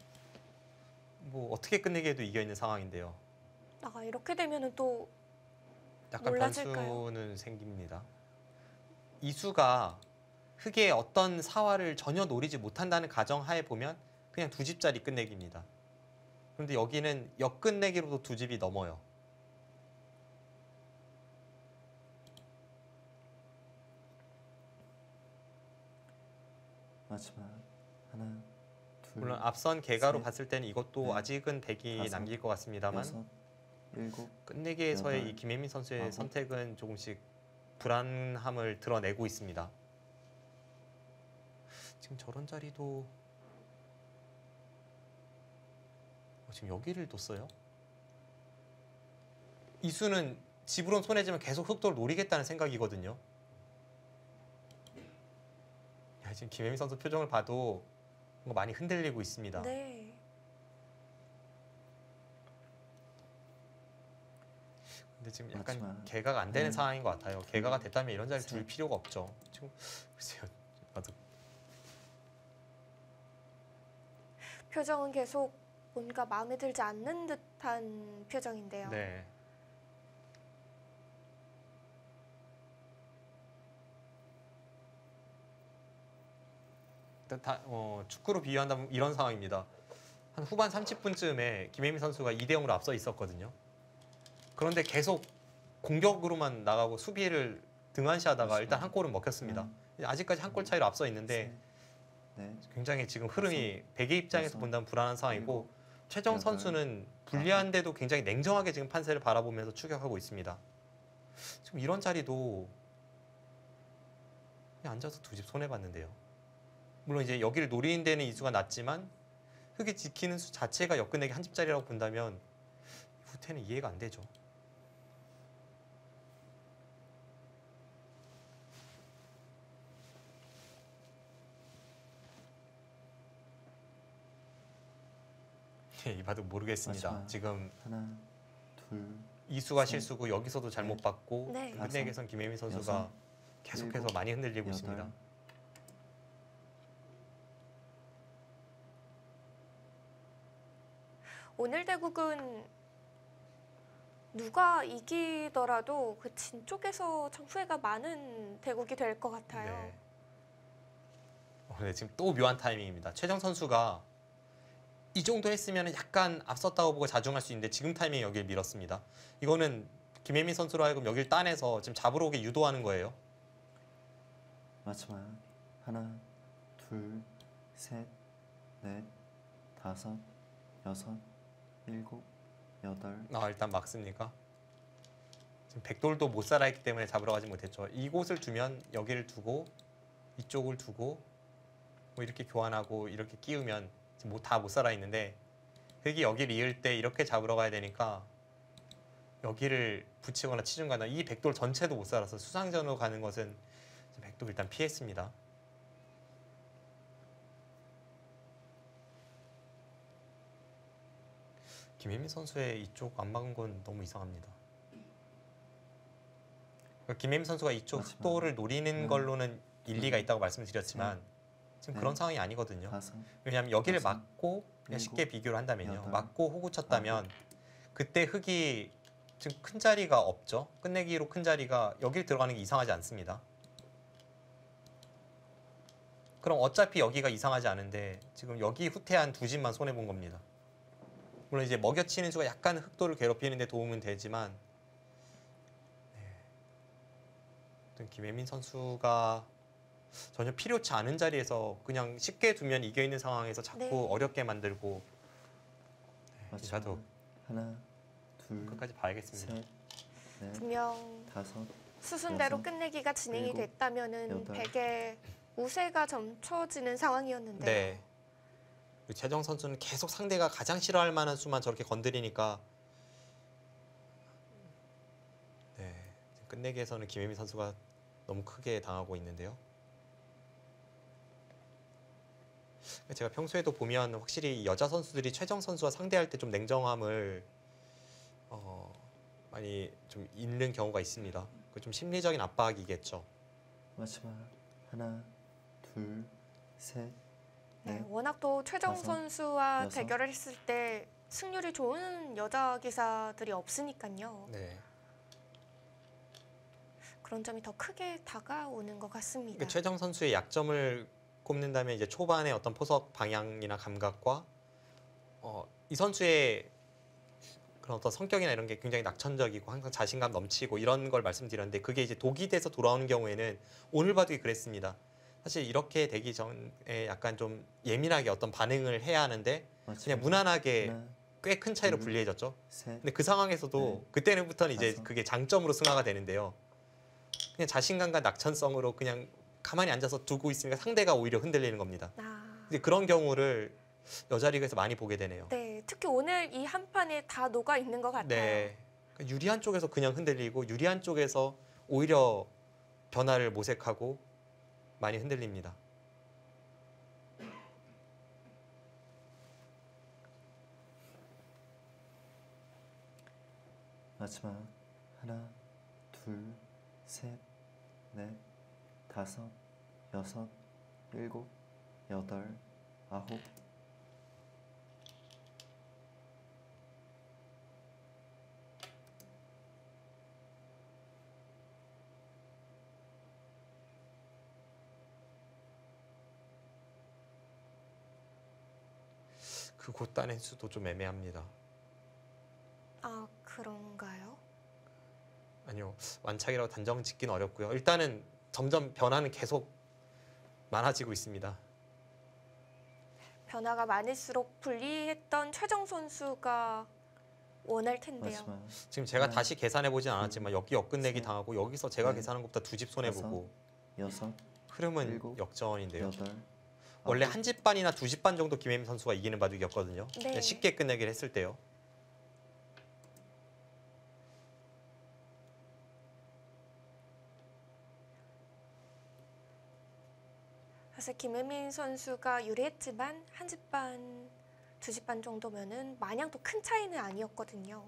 뭐 어떻게 끝내기 해도 이겨 있는 상황인데요. 아, 이렇게 되면은 또 약간 놀라질까요? 변수는 생깁니다. 이 수가 흑의 어떤 사활을 전혀 노리지 못한다는 가정하에 보면 그냥 두 집짜리 끝내기입니다. 그런데 여기는 역끝내기로도 두 집이 넘어요. 마지막 하나, 둘, 물론 앞선 개가로 셋, 봤을 때는 이것도 넷, 아직은 백이 다섯, 남길 것 같습니다만 여섯, 일곱, 끝내기에서의 여덟, 이 김혜민 선수의 아홉. 선택은 조금씩 불안함을 드러내고 있습니다. 지금 저런 자리도 어, 지금 여기를 뒀어요. 이 수는 집으론 손해지면 계속 흑도를 노리겠다는 생각이거든요. 야, 지금 김혜민 선수 표정을 봐도 뭔가 많이 흔들리고 있습니다. 네. 근데 지금 약간 마지막. 개가가 안 되는 음. 상황인 것 같아요. 개가가 됐다면 이런 자리 둘 셋. 필요가 없죠. 지금 글쎄요. 나도 표정은 계속 뭔가 마음에 들지 않는 듯한 표정인데요. 네. 일단 다, 어, 축구로 비유한다면 이런 상황입니다. 한 후반 삼십 분쯤에 김혜민 선수가 이 대 영으로 앞서 있었거든요. 그런데 계속 공격으로만 나가고 수비를 등한시하다가 일단 한 골은 먹혔습니다. 아직까지 한 골 차이로 앞서 있는데 셋, 넷, 굉장히 지금 흐름이 백의 입장에서 여섯, 본다면 불안한 상황이고 일곱, 최정 여덟, 선수는 불리한데도 굉장히 냉정하게 지금 판세를 바라보면서 추격하고 있습니다. 지금 이런 자리도 그냥 앉아서 두 집 손해봤는데요. 물론 이제 여기를 노리는 데는 이수가 낮지만 흑이 지키는 수 자체가 역끝내기 한 집짜리라고 본다면 후퇴는 이해가 안 되죠. 예, 이 바둑 모르겠습니다. 마지막. 지금 하나, 둘, 이수가 셋, 실수고 여기서도 잘못 넷, 받고 네. 끝내기에선 김혜민 선수가 여섯, 계속해서 일곱, 많이 흔들리고 여덟. 있습니다. 오늘 대국은 누가 이기더라도 그 진 쪽에서 참 후회가 많은 대국이 될 것 같아요. 네. 어, 네, 지금 또 묘한 타이밍입니다. 최정 선수가 이 정도 했으면 약간 앞섰다고 보고 자중할 수 있는데 지금 타이밍에 여기를 밀었습니다. 이거는 김혜민 선수로 하여금 여기를 따내서 지금 잡으러 오게 유도하는 거예요. 마지막 하나, 둘, 셋, 넷, 다섯, 여섯, 일곱, 여덟. 아, 일단 막습니까? 지금 백돌도 못 살아있기 때문에 잡으러 가지 못했죠. 이곳을 두면 여기를 두고 이쪽을 두고 뭐 이렇게 교환하고 이렇게 끼우면 지금 뭐 다 못 살아있는데 흙이 여기를 이을 때 이렇게 잡으러 가야 되니까 여기를 붙이거나 치중거나 이 백돌 전체도 못 살아서 수상전으로 가는 것은 백돌 일단 피했습니다. 김혜민 선수의 이쪽 안 막은 건 너무 이상합니다. 그러니까 김혜민 선수가 이쪽 마지막. 흑도를 노리는 음. 걸로는 일리가 있다고 말씀드렸지만 지금 네. 그런 상황이 아니거든요. 다섯, 왜냐하면 여기를 다섯, 막고 그냥 쉽게 일곱, 비교를 한다면요. 여덟, 막고 호구 쳤다면 그때 흙이 지금 큰 자리가 없죠. 끝내기로 큰 자리가 여길 들어가는 게 이상하지 않습니다. 그럼 어차피 여기가 이상하지 않은데 지금 여기 후퇴한 두 집만 손해본 겁니다. 물론 이제 먹여치는 수가 약간 흑도를 괴롭히는 데 도움은 되지만 네. 김혜민 선수가 전혀 필요치 않은 자리에서 그냥 쉽게 두면 이겨있는 상황에서 자꾸 네. 어렵게 만들고 네, 마지막 저도 하나, 둘, 끝까지 봐야겠습니다. 셋, 넷, 분명 다섯, 수순대로 여섯, 끝내기가 진행이 일곱, 됐다면은 여덟. 백의 우세가 점쳐지는 상황이었는데요. 네. 최정 선수는 계속 상대가 가장 싫어할 만한 수만 저렇게 건드리니까 네, 끝내기에서는 김혜민 선수가 너무 크게 당하고 있는데요. 제가 평소에도 보면 확실히 여자 선수들이 최정 선수와 상대할 때 좀 냉정함을 어, 많이 좀 잃는 경우가 있습니다. 그 좀 심리적인 압박이겠죠. 마지막 하나, 둘, 셋, 네, 넷, 워낙 또 최정 다섯, 선수와 여섯. 대결을 했을 때 승률이 좋은 여자 기사들이 없으니까요. 네. 그런 점이 더 크게 다가오는 것 같습니다. 그러니까 최정 선수의 약점을 꼽는다면 이제 초반의 어떤 포석 방향이나 감각과 어, 이 선수의 그런 어떤 성격이나 이런 게 굉장히 낙천적이고 항상 자신감 넘치고 이런 걸 말씀드렸는데 그게 이제 독이 돼서 돌아오는 경우에는 오늘 봐도 그랬습니다. 사실 이렇게 되기 전에 약간 좀 예민하게 어떤 반응을 해야 하는데 마지막 그냥 무난하게 하나, 꽤 큰 차이로 둘, 불리해졌죠. 셋, 근데 그 상황에서도 네. 그때는부터는 이제 다섯. 그게 장점으로 승화가 되는데요. 그냥 자신감과 낙천성으로 그냥 가만히 앉아서 두고 있으니까 상대가 오히려 흔들리는 겁니다. 아, 근데 그런 경우를 여자 리그에서 많이 보게 되네요. 네, 특히 오늘 이 한 판에 다 녹아 있는 것 같아요. 네. 그러니까 유리한 쪽에서 그냥 흔들리고 유리한 쪽에서 오히려 변화를 모색하고 많이 흔들립니다. 마지막 하나, 둘, 셋, 넷, 다섯, 여섯, 일곱, 여덟, 아홉. 그 곧단의 수도 좀 애매합니다. 아, 그런가요? 아니요. 완착이라고 단정 짓기는 어렵고요. 일단은 점점 변화는 계속 많아지고 있습니다. 변화가 많을수록 불리했던 최정 선수가 원할 텐데요. 마지막 지금 제가 하나, 다시 계산해 보진 않았지만 여기 엇끝내기 셋, 당하고 여기서 제가 넷, 계산한 것보다 두 집 손해 보고 여섯, 흐름은 일곱, 역전인데요. 여덟. 원래 아홉. 한 집 반이나 두 집 반 정도 김혜민 선수가 이기는 바둑이었거든요. 네. 그냥 쉽게 끝내기를 했을 때요. 사실 김혜민 선수가 유리했지만 한 집 반, 두 집 반 정도면은 마냥 또 큰 차이는 아니었거든요.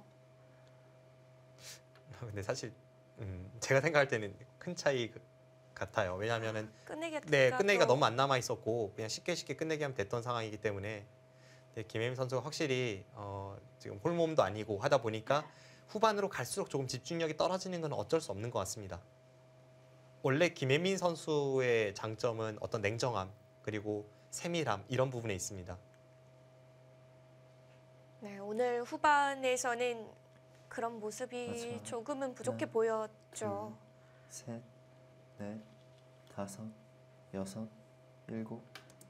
근데 사실 음, 제가 생각할 때는 큰 차이 같아요. 왜냐하면은 끝내기가 네, 또- 끝내기가 너무 안 남아 있었고 그냥 쉽게 쉽게 끝내기 하면 됐던 상황이기 때문에 네, 김혜민 선수가 확실히 어, 지금 홀몸도 아니고 하다 보니까 후반으로 갈수록 조금 집중력이 떨어지는 건 어쩔 수 없는 것 같습니다. 원래 김혜민 선수의 장점은 어떤 냉정함 그리고 세밀함 이런 부분에 있습니다. 네, 오늘 후반에서는 그런 모습이 마지막. 조금은 부족해 하나, 보였죠. 셋, 넷, 다섯, 여섯, 일곱.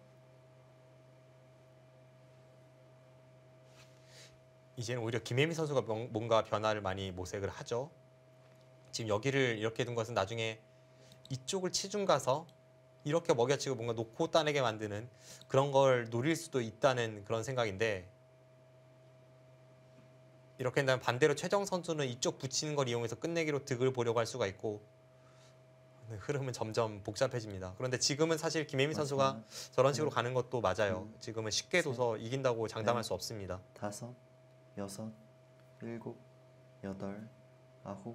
이제는 오히려 김혜민 선수가 명- 뭔가 변화를 많이 모색을 하죠. 지금 여기를 이렇게 둔 것은 나중에 이쪽을 치중 가서 이렇게 먹여치고 뭔가 놓고 따내게 만드는 그런 걸 노릴 수도 있다는 그런 생각인데, 이렇게 된다면 반대로 최정 선수는 이쪽 붙이는 걸 이용해서 끝내기로 득을 보려고 할 수가 있고, 네, 흐름은 점점 복잡해집니다. 그런데 지금은 사실 김혜민 선수가 마지막. 저런 식으로 가는 것도 맞아요. 둘, 지금은 쉽게 셋, 둬서 이긴다고 장담할 넷. 수 없습니다. 다섯, 여섯, 일곱, 여덟, 아홉.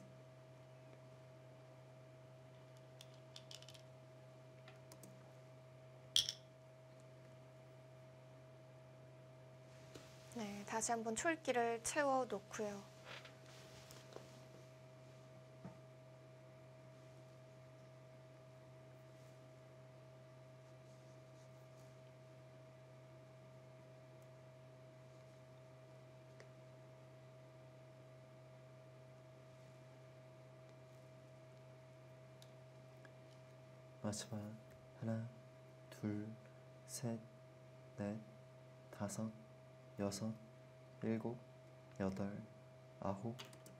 네, 다시 한번 촐기를 채워 놓고요. 마지막. 하나, 둘, 셋, 넷, 다섯, 여섯, 일곱, 여덟, 아홉.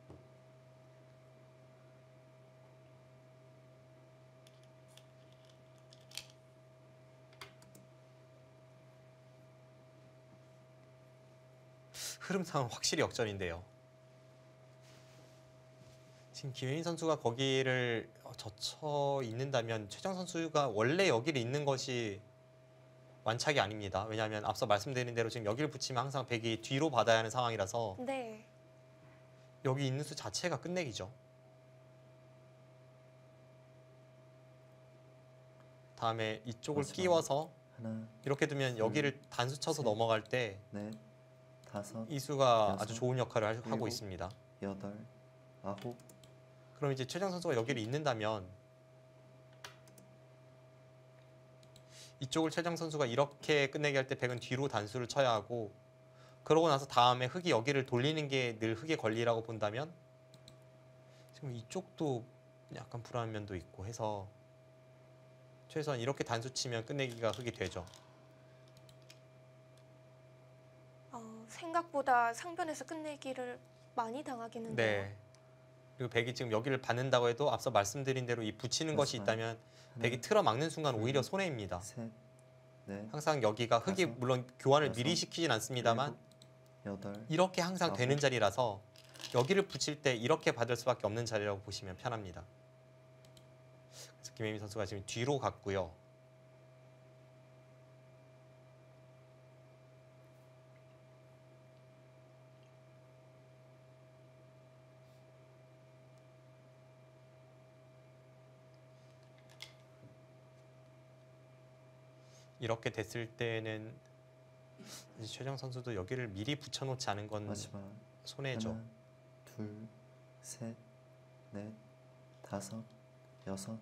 흐름상은 확실히 역전인데요. 지금 김혜민 선수가 거기를 젖혀 있는다면 최정 선수가 원래 여기를 있는 것이 완착이 아닙니다. 왜냐하면 앞서 말씀드린 대로 지금 여기를 붙이면 항상 백이 뒤로 받아야 하는 상황이라서 네, 여기 있는 수 자체가 끝내기죠. 다음에 이쪽을 마지막. 끼워서 하나, 이렇게 두면 둘, 여기를 단수 쳐서 셋. 넘어갈 때 넷, 다섯, 이수가 여섯, 아주 좋은 역할을 하- 하고 일곱. 있습니다. 여덟, 아홉. 그럼 이제 최정 선수가 여기를 잇는다면 이쪽을 최정 선수가 이렇게 끝내기 할 때 백은 뒤로 단수를 쳐야 하고, 그러고 나서 다음에 흑이 여기를 돌리는 게 늘 흑의 권리라고 본다면 지금 이쪽도 약간 불안한 면도 있고 해서 최소한 이렇게 단수 치면 끝내기가 흑이 되죠. 어, 생각보다 상변에서 끝내기를 많이 당하기는데요. 네. 그리고 백이 지금 여기를 받는다고 해도 앞서 말씀드린 대로 이 붙이는 것이 마지막. 있다면 하나, 백이 틀어 막는 순간 둘, 오히려 손해입니다. 셋, 넷, 항상 여기가 흑이 다섯, 물론 교환을 여섯, 미리 시키진 않습니다만 일곱, 여덟. 이렇게 항상 아홉. 되는 자리라서 여기를 붙일 때 이렇게 받을 수밖에 없는 자리라고 보시면 편합니다. 그래서 김혜민 선수가 지금 뒤로 갔고요. 이렇게 됐을 때는 이제 최정 선수도 여기를 미리 붙여놓지 않은 건 마지막. 손해죠. 하나, 둘, 셋, 넷, 다섯, 여섯.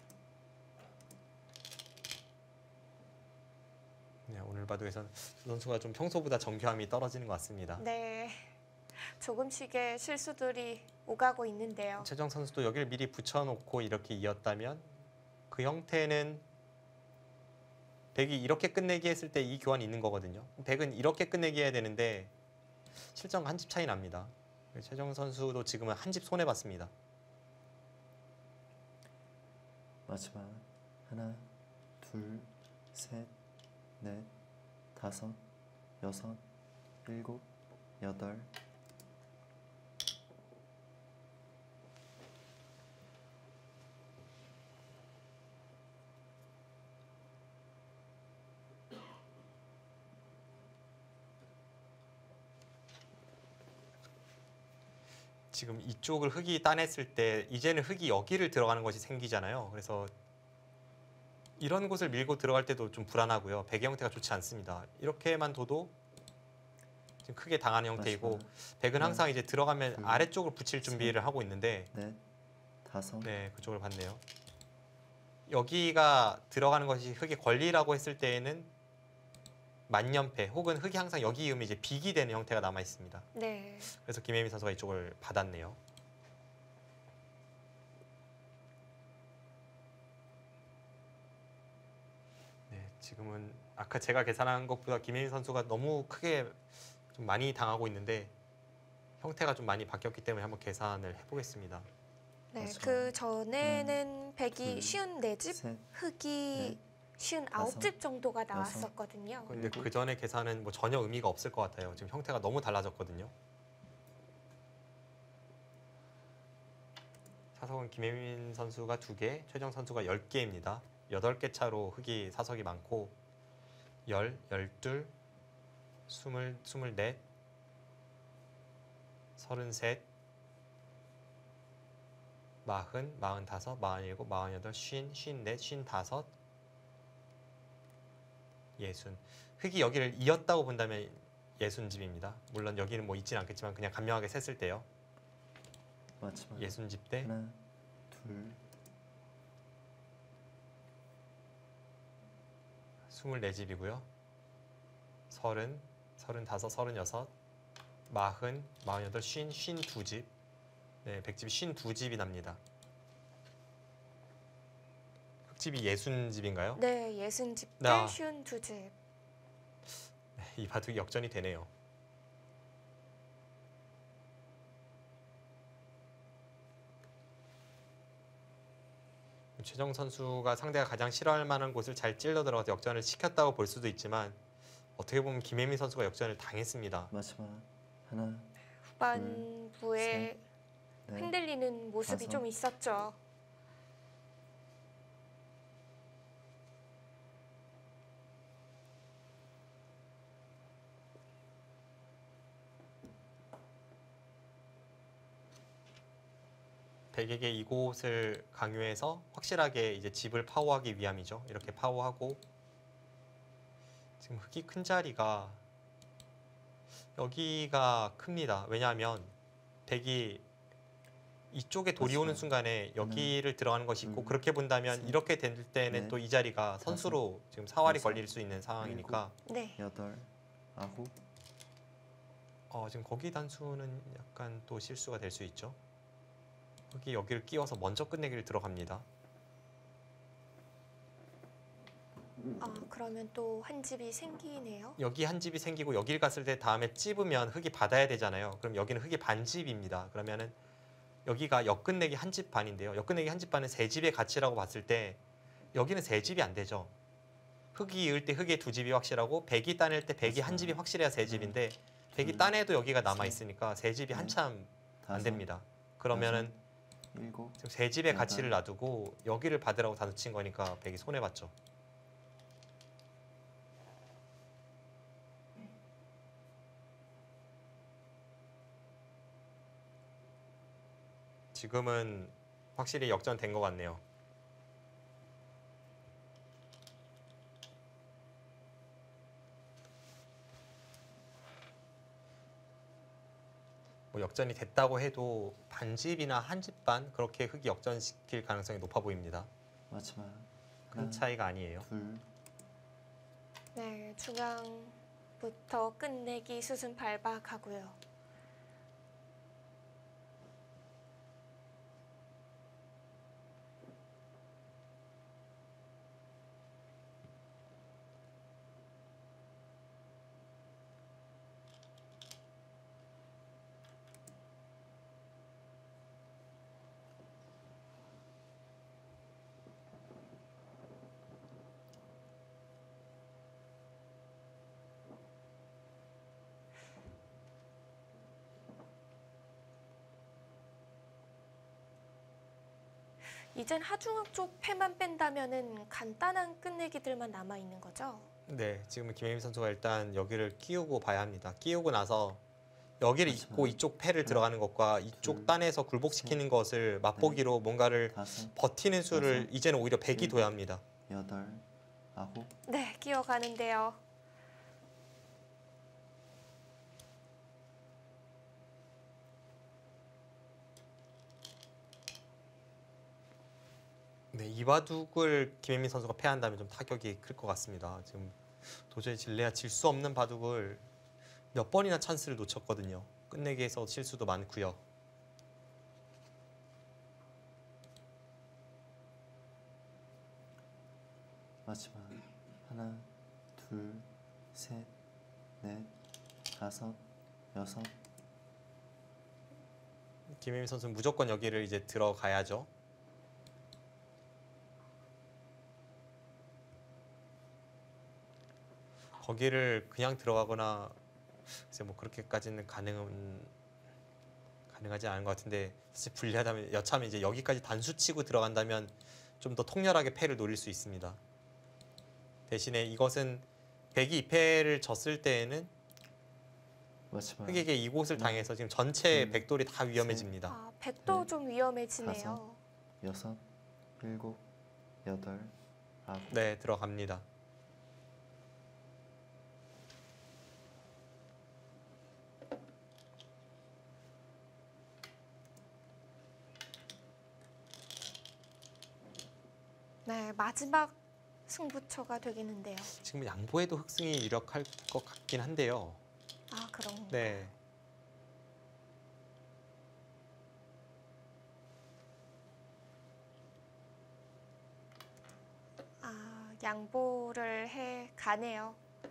네, 오늘 바둑에서는 두 선수가 좀 평소보다 정교함이 떨어지는 것 같습니다. 네, 조금씩의 실수들이 오가고 있는데요. 최정 선수도 여기를 미리 붙여놓고 이렇게 이었다면 그 형태는 백이 이렇게 끝내기 했을 때 이 교환이 있는 거거든요. 백은 이렇게 끝내기 해야 되는데 실전 한 집 차이 납니다. 최정 선수도 지금은 한 집 손해봤습니다. 마지막. 하나, 둘, 셋, 넷, 다섯, 여섯, 일곱, 여덟. 지금 이쪽을 흑이 따냈을 때 이제는 흑이 여기를 들어가는 것이 생기잖아요. 그래서 이런 곳을 밀고 들어갈 때도 좀 불안하고요. 백의 형태가 좋지 않습니다. 이렇게만 둬도 지금 크게 당하는 형태이고 마지막 백은 하나, 항상 이제 들어가면 둘, 아래쪽으로 붙일 준비를 하고 있는데 넷, 다섯, 네, 그쪽을 봤네요. 여기가 들어가는 것이 흙의 권리라고 했을 때에는 만연패 혹은 흙이 항상 여기 이으면 이제 빅이 되는 형태가 남아 있습니다. 네. 그래서 김혜민 선수가 이쪽을 받았네요. 네, 지금은 아까 제가 계산한 것보다 김혜민 선수가 너무 크게 좀 많이 당하고 있는데 형태가 좀 많이 바뀌었기 때문에 한번 계산을 해보겠습니다. 네. 마지막. 그 전에는 백이 둘, 쉬운 네 집, 셋, 흙이 넷, 쉬운 아홉 다섯, 집 정도가 나왔었거든요. 근데 그 전에 계산은 뭐 전혀 의미가 없을 것 같아요. 지금 형태가 너무 달라졌거든요. 사석은 김혜민 선수가 두 개, 최정 선수가 열 개입니다. 여덟 개 차로 흙이 사석이 많고 열, 열둘, 스물, 스물넷, 서른셋, 마흔, 마흔다섯, 마흔일곱, 마흔여덟, 쉰, 쉰넷, 쉰다섯, 예순. 흙이 여기를 이었다고 본다면 예순집입니다. 물론 여기는 뭐 있진 않겠지만 그냥 간명하게 셌을 때요. 마지막 예순집 때 하나, 둘, 스물네 집이고요. 서른, 서른다섯, 서른여섯, 마흔, 마흔여덟, 쉰, 쉰두 집. 네, 백집이 쉰두 집이 납니다. 흙집이 예순 집인가요? 네, 예순 집 네. 때 쉬운 두 집. 네, 이 바둑이 역전이 되네요. 최정 선수가 상대가 가장 싫어할 만한 곳을 잘 찔러 들어가서 역전을 시켰다고 볼 수도 있지만 어떻게 보면 김혜민 선수가 역전을 당했습니다. 마지막 하나, 후반부에 넷, 흔들리는 모습이 다섯. 좀 있었죠. 백에게 이곳을 강요해서 확실하게 이제 집을 파워하기 위함이죠. 이렇게 파워하고 지금 흙이 큰 자리가 여기가 큽니다. 왜냐하면 백이 이쪽에 돌이 그렇죠. 오는 순간에 여기를 들어가는 것이 있고 둘, 그렇게 본다면 셋, 이렇게 될 때는 넷, 또 이 자리가 다섯, 선수로 지금 사활이 여섯, 걸릴 수 있는 상황이니까 네. 여덟, 아홉, 어, 지금 거기 단수는 약간 또 실수가 될 수 있죠. 흙이 여기를 끼워서 먼저 끝내기를 들어갑니다. 아, 그러면 또 한 집이 생기네요. 여기 한 집이 생기고 여길 갔을 때 다음에 찝으면 흙이 받아야 되잖아요. 그럼 여기는 흙이 반집입니다. 그러면은 여기가 역끝내기 한 집 반인데요. 역끝내기 한 집 반은 세 집의 가치라고 봤을 때 여기는 세 집이 안 되죠. 흙이 이을 때 흙의 두 집이 확실하고 백이 따낼 때 백이 한 집이 확실해야 세 집인데 백이 따내도 여기가 남아 있으니까 세 집이 한참 안 다섯, 됩니다. 그러면은 일곱, 지금 세 집의 여덟. 가치를 놔두고 여기를 받으라고 다 놓친 거니까 백이 손해 봤죠. 지금은 확실히 역전된 것 같네요. 뭐 역전이 됐다고 해도 반집이나 한 집 반 그렇게 흙이 역전시킬 가능성이 높아 보입니다. 마지막 큰 하나, 차이가 아니에요. 둘, 네, 중앙부터 끝내기 수순 밟아 가고요. 이젠 하중학 쪽 패만 뺀다면은 간단한 끝내기들만 남아 있는 거죠. 네, 지금은 김혜민 선수가 일단 여기를 끼우고 봐야 합니다. 끼우고 나서 여기를 그렇죠. 잇고 이쪽 패를 하나, 들어가는 것과 이쪽 둘, 단에서 굴복시키는 것을 맛보기로 뭔가를 다섯, 버티는 수를 여섯, 이제는 오히려 백이 일곱. 둬야 합니다. 여덟, 아홉, 네, 끼어가는데요. 네, 이 바둑을 김혜민 선수가 패한다면 좀 타격이 클 것 같습니다. 지금 도저히 질래야 질 수 없는 바둑을 몇 번이나 찬스를 놓쳤거든요. 끝내기에서 실수도 많고요. 마지막 하나, 둘, 셋, 넷, 다섯, 여섯. 김혜민 선수는 무조건 여기를 이제 들어가야죠. 거기를 그냥 들어가거나 글쎄 뭐 그렇게까지는 가능은 가능하지 않은 것 같은데 사실 불리하다면 여차하면 이제 여기까지 단수 치고 들어간다면 좀 더 통렬하게 패를 노릴 수 있습니다. 대신에 이것은 백이 이 패를 졌을 때에는 마지막 흑에게 이곳을 하나, 당해서 지금 전체 둘, 백돌이 다 위험해집니다. 아, 백도 네. 좀 위험해지네요. 다섯. 여섯, 일곱, 여덟, 아홉. 네, 들어갑니다. 네, 마지막 승부처가 되겠는데요. 지금 양보해도 흑승이 유력할 것 같긴 한데요. 아, 그럼. 네. 아, 양보를 해 가네요.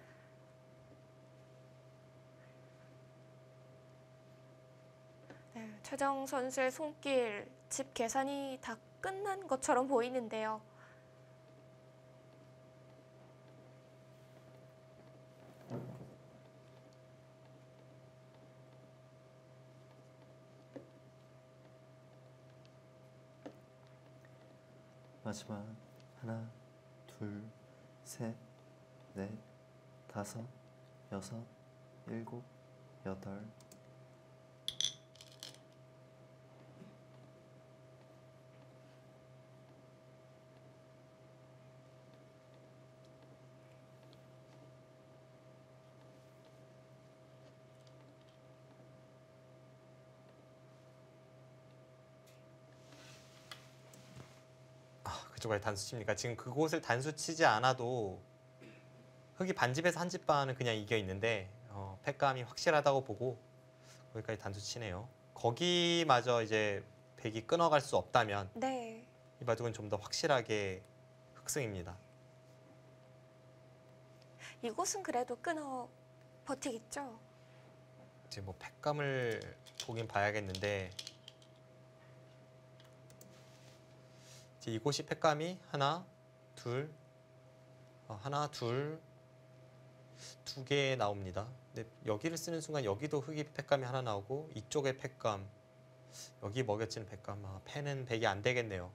네, 최정 선수의 손길 집 계산이 다 끝난 것처럼 보이는데요. 마지막 하나, 둘, 셋, 넷, 다섯, 여섯, 일곱, 여덟. 그쪽까지 단수 칩니까? 지금 그곳을 단수 치지 않아도 흑이 반집에서 한 집반은 그냥 이겨 있는데 어, 패감이 확실하다고 보고 거기까지 단수 치네요. 거기마저 이제 백이 끊어갈 수 없다면 네. 이 바둑은 좀 더 확실하게 흑승입니다. 이곳은 그래도 끊어 버티겠죠? 이제 뭐 패감을 보긴 봐야겠는데 이제 이곳이 패감이 하나, 둘, 어, 하나, 둘, 두 개 나옵니다. 근데 여기를 쓰는 순간 여기도 흑이 패감이 하나 나오고 이쪽에 패감, 여기 먹여치는 패감, 아, 패는 백이 안 되겠네요.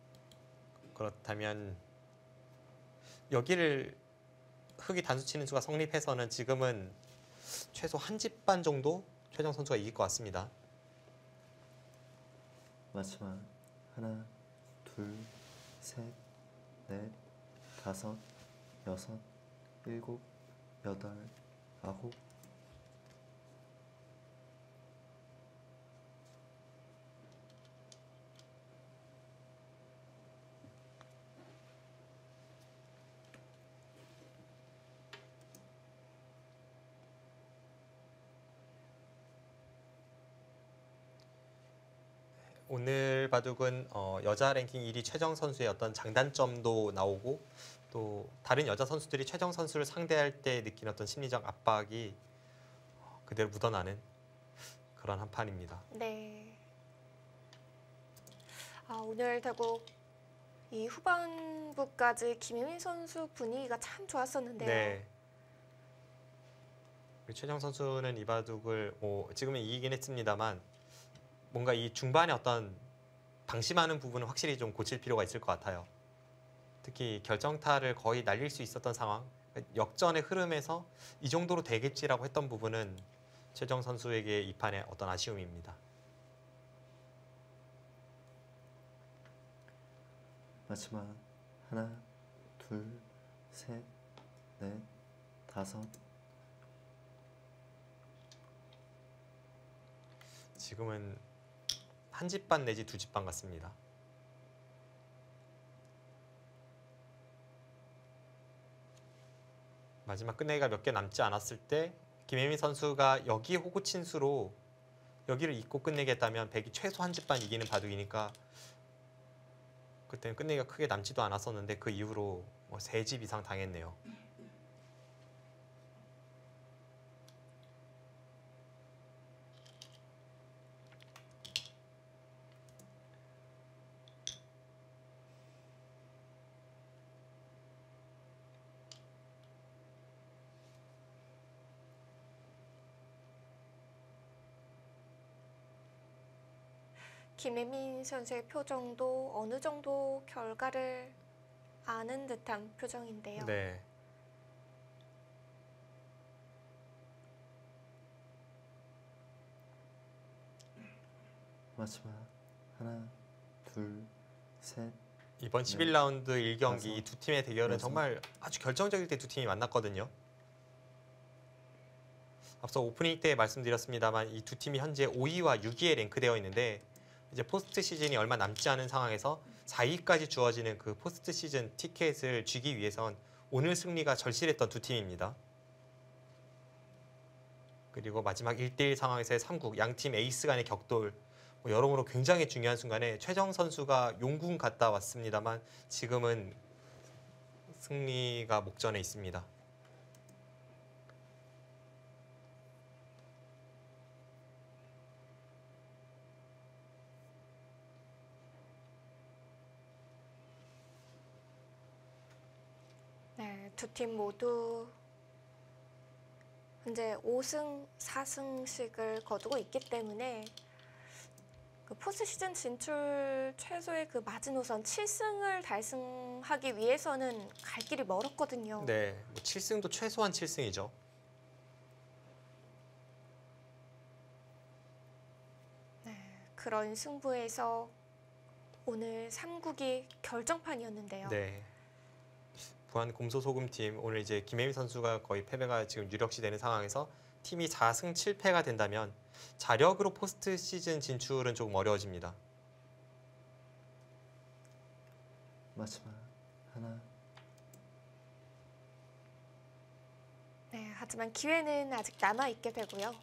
그렇다면 여기를 흑이 단수 치는 수가 성립해서는 지금은 최소 한 집반 정도 최정 선수가 이길 것 같습니다. 마지막 하나, 둘, 셋, 넷, 다섯, 여섯, 일곱, 여덟, 아홉. 오늘 바둑은 어, 여자 랭킹 일 위 최정 선수의 어떤 장단점도 나오고 또 다른 여자 선수들이 최정 선수를 상대할 때 느끼는 어떤 심리적 압박이 어, 그대로 묻어나는 그런 한 판입니다. 네. 아, 오늘 대국 이 후반부까지 김혜민 선수 분위기가 참 좋았었는데요. 네. 그리고 최정 선수는 이 바둑을 뭐 지금은 이기긴 했습니다만 뭔가 이 중반에 어떤 방심하는 부분은 확실히 좀 고칠 필요가 있을 것 같아요. 특히 결정타를 거의 날릴 수 있었던 상황, 역전의 흐름에서 이 정도로 되겠지라고 했던 부분은 최정 선수에게 이 판의 어떤 아쉬움입니다. 마지막 하나, 둘, 셋, 넷, 다섯. 지금은 한 집반 내지 두 집반 같습니다. 마지막 끝내기가 몇 개 남지 않았을 때 김혜민 선수가 여기 호구 친수로 여기를 잇고 끝내겠다면 백이 최소 한 집반 이기는 바둑이니까 그때는 끝내기가 크게 남지도 않았었는데 그 이후로 뭐 세 집 이상 당했네요. 김혜민 선수의 표정도 어느 정도 결과를 아는 듯한 표정인데요. 네. 마지막 하나, 둘, 셋, 이번 네. 십일 라운드 일 경기 다섯, 이 두 팀의 대결은 여섯. 정말 아주 결정적일 때 두 팀이 만났거든요. 앞서 오프닝 때 말씀드렸습니다만 이 두 팀이 현재 오 위와 육 위에 랭크되어 있는데 이제 포스트 시즌이 얼마 남지 않은 상황에서 사 위까지 주어지는 그 포스트 시즌 티켓을 쥐기 위해선 오늘 승리가 절실했던 두 팀입니다. 그리고 마지막 일 대 일 상황에서의 삼국 양팀 에이스 간의 격돌 뭐 여러모로 굉장히 중요한 순간에 최정 선수가 용군 갔다 왔습니다만 지금은 승리가 목전에 있습니다. 네, 두 팀 모두 현재 오 승 사 승씩을 거두고 있기 때문에 그 포스트 시즌 진출 최소의 그 마지노선 칠 승을 달성하기 위해서는 갈 길이 멀었거든요. 네, 뭐 칠 승도 최소한 칠 승이죠. 네, 그런 승부에서 오늘 삼국이 결정판이었는데요. 네. 부안 곰소소금팀 오늘 이제 김혜민 선수가 거의 패배가 지금 유력시 되는 상황에서 팀이 사 승 칠 패가 된다면 자력으로 포스트 시즌 진출은 조금 어려워집니다. 마지막 하나, 네, 하지만 기회는 아직 남아있게 되고요.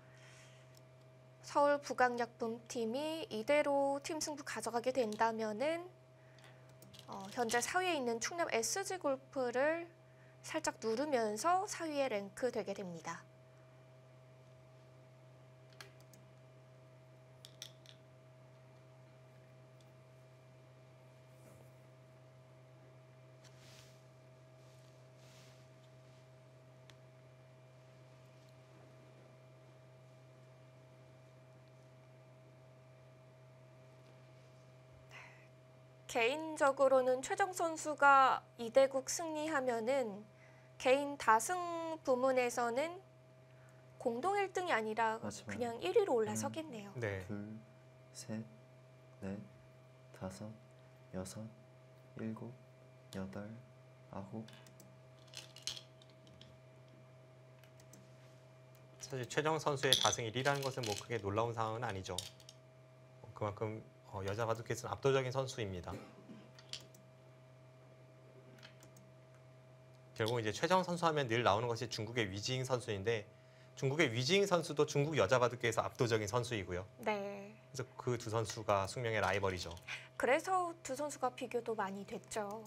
서울 부강약품팀이 이대로 팀 승부 가져가게 된다면은 어, 현재 사 위에 있는 충남 에스지골프를 살짝 누르면서 사 위에 랭크 되게 됩니다. 개인적으로는 최정 선수가 이대국 승리하면은 개인 다승 부문에서는 공동 일 등이 아니라 마지막 그냥 일 위로 올라서겠네요. 네. 둘, 셋, 넷, 다섯, 여섯, 일곱, 여덟, 아홉. 사실 최정 선수의 다승 일 위라는 것은 뭐 크게 놀라운 상황은 아니죠. 뭐 그만큼 어, 여자 바둑에서는 압도적인 선수입니다. 결국 이제 최정 선수 하면 늘 나오는 것이 중국의 위징 선수인데 중국의 위징 선수도 중국 여자 바둑계에서 압도적인 선수이고요. 네. 그래서 그 두 선수가 숙명의 라이벌이죠. 그래서 두 선수가 비교도 많이 됐죠.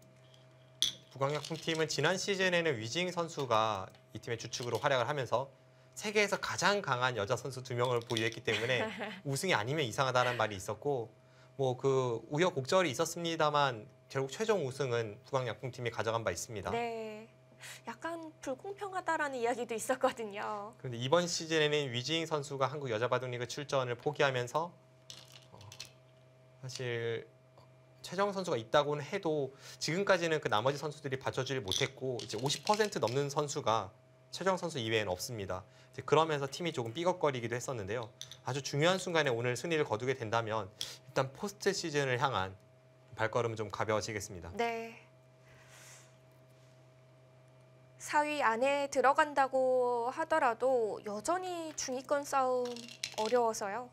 부광약품팀은 지난 시즌에는 위징 선수가 이 팀의 주축으로 활약을 하면서 세계에서 가장 강한 여자 선수 두 명을 보유했기 때문에 우승이 아니면 이상하다는 말이 있었고 뭐 그 우여곡절이 있었습니다만 결국 최종 우승은 부광약품팀이 가져간 바 있습니다. 네. 약간 불공평하다라는 이야기도 있었거든요. 그런데 이번 시즌에는 위징 선수가 한국 여자 바둑리그 출전을 포기하면서 어, 사실 최정 선수가 있다고는 해도 지금까지는 그 나머지 선수들이 받쳐주지 못했고 이제 오십 퍼센트 넘는 선수가 최정 선수 이외에는 없습니다. 이제 그러면서 팀이 조금 삐걱거리기도 했었는데요. 아주 중요한 순간에 오늘 승리를 거두게 된다면 일단 포스트 시즌을 향한 발걸음은 좀 가벼워지겠습니다. 네. 사 위 안에 들어간다고 하더라도 여전히 중위권 싸움 어려워서요.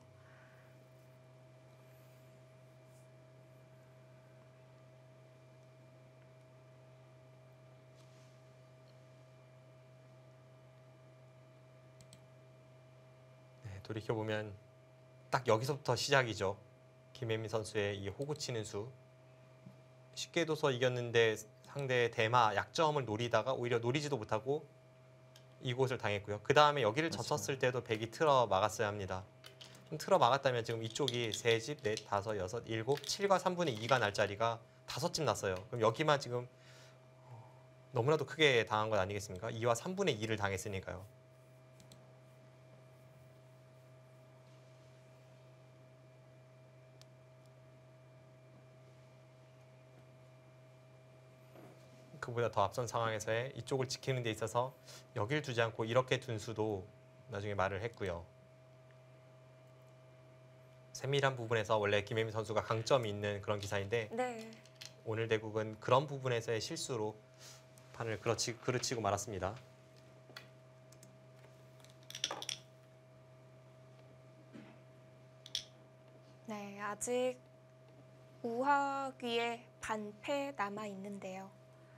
돌이켜보면 딱 여기서부터 시작이죠. 김혜민 선수의 이 호구 치는 수. 쉽게 둬서 이겼는데 상대의 대마 약점을 노리다가 오히려 노리지도 못하고 이곳을 당했고요. 그 다음에 여기를 맞습니다. 젖혔을 때도 백이 틀어 막았어야 합니다. 틀어 막았다면 지금 이쪽이 세 집, 넷, 다섯, 여섯, 일곱, 칠과 삼분의 이가 날 자리가 다섯 집 났어요. 그럼 여기만 지금 너무나도 크게 당한 것 아니겠습니까? 이와 삼분의 이를 당했으니까요. 그보다 더 앞선 상황에서의 이쪽을 지키는 데 있어서 여길 두지 않고 이렇게 둔 수도 나중에 말을 했고요. 세밀한 부분에서 원래 김혜민 선수가 강점이 있는 그런 기사인데 네. 오늘 대국은 그런 부분에서의 실수로 판을 그르치, 그르치고 말았습니다. 네, 아직 우하귀에 반패 남아 있는데요.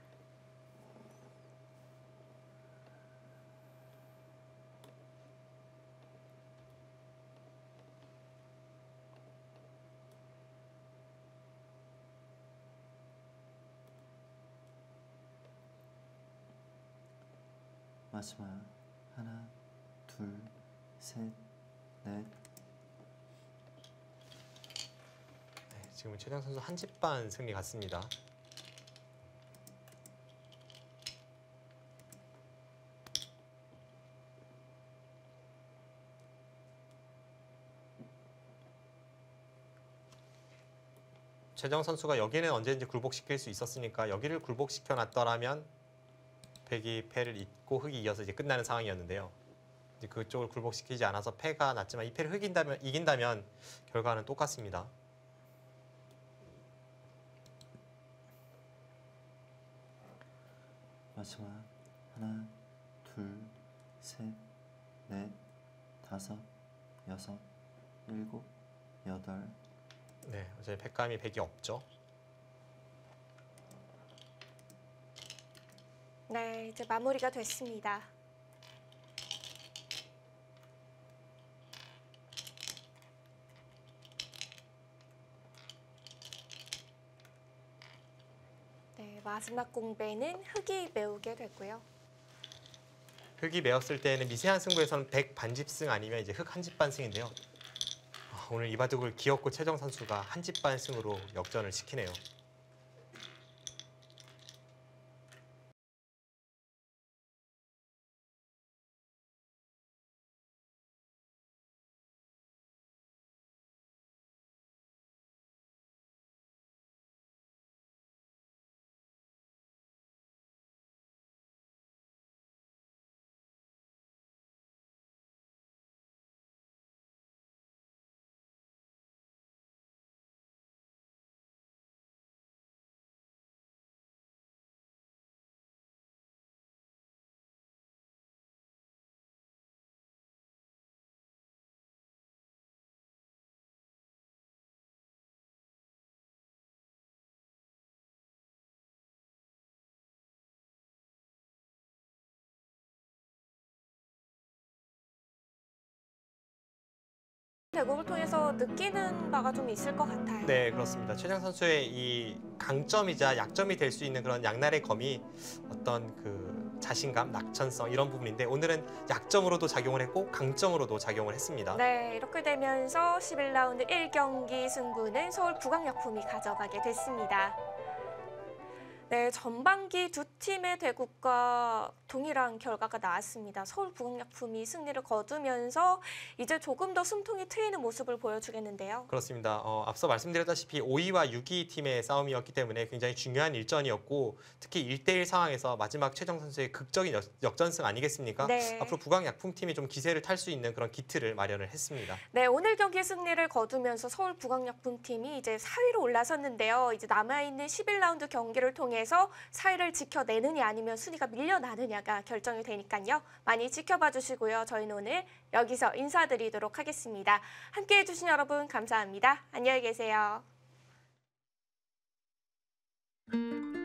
마지막 하나, 둘, 셋, 넷. 네, 지금은 최정 선수 한 집 반 승리 같습니다. 최정 선수가 여기는 언제든지 굴복시킬 수 있었으니까 여기를 굴복시켜 놨더라면 백이 패를 잇고 흑이 이어서 이제 끝나는 상황이었는데요. 이제 그쪽을 굴복시키지 않아서 패가 났지만 이 패를 흑인다면, 이긴다면 결과는 똑같습니다. 마지막 하나, 둘, 셋, 넷, 다섯, 여섯, 일곱, 여덟. 네, 어제 패감이 백이 없죠. 네, 이제 마무리가 됐습니다. 네, 마지막 공배는 흑이 메우게 됐고요. 흑이 메었을 때는 미세한 승부에서는 백 반집승 아니면 이제 흑 한 집 반승인데요. 아, 오늘 이 바둑을 기어코 최정 선수가 한 집 반승으로 역전을 시키네요. 대국을 통해서 느끼는 바가 좀 있을 것 같아요. 네, 그렇습니다. 최정 선수의 이 강점이자 약점이 될 수 있는 그런 양날의 검이 어떤 그 자신감, 낙천성 이런 부분인데 오늘은 약점으로도 작용을 했고 강점으로도 작용을 했습니다. 네, 이렇게 되면서 십일 라운드 일 경기 승부는 서울 부강약품이 가져가게 됐습니다. 네, 전반기 두 팀의 대국과 동일한 결과가 나왔습니다. 서울 부강약품이 승리를 거두면서 이제 조금 더 숨통이 트이는 모습을 보여주겠는데요. 그렇습니다. 어, 앞서 말씀드렸다시피 오 위와 육 위 팀의 싸움이었기 때문에 굉장히 중요한 일전이었고 특히 일 대일 상황에서 마지막 최정 선수의 극적인 역, 역전승 아니겠습니까? 네. 앞으로 부강약품팀이 좀 기세를 탈 수 있는 그런 기틀을 마련을 했습니다. 네, 오늘 경기 승리를 거두면서 서울 부강약품팀이 이제 사 위로 올라섰는데요. 이제 남아있는 십일 라운드 경기를 통해서 사 위를 지켜내느냐 아니면 순위가 밀려나느냐가 결정이 되니까요. 많이 지켜봐 주시고요. 저희는 오늘 여기서 인사드리도록 하겠습니다. 함께해 주신 여러분 감사합니다. 안녕히 계세요.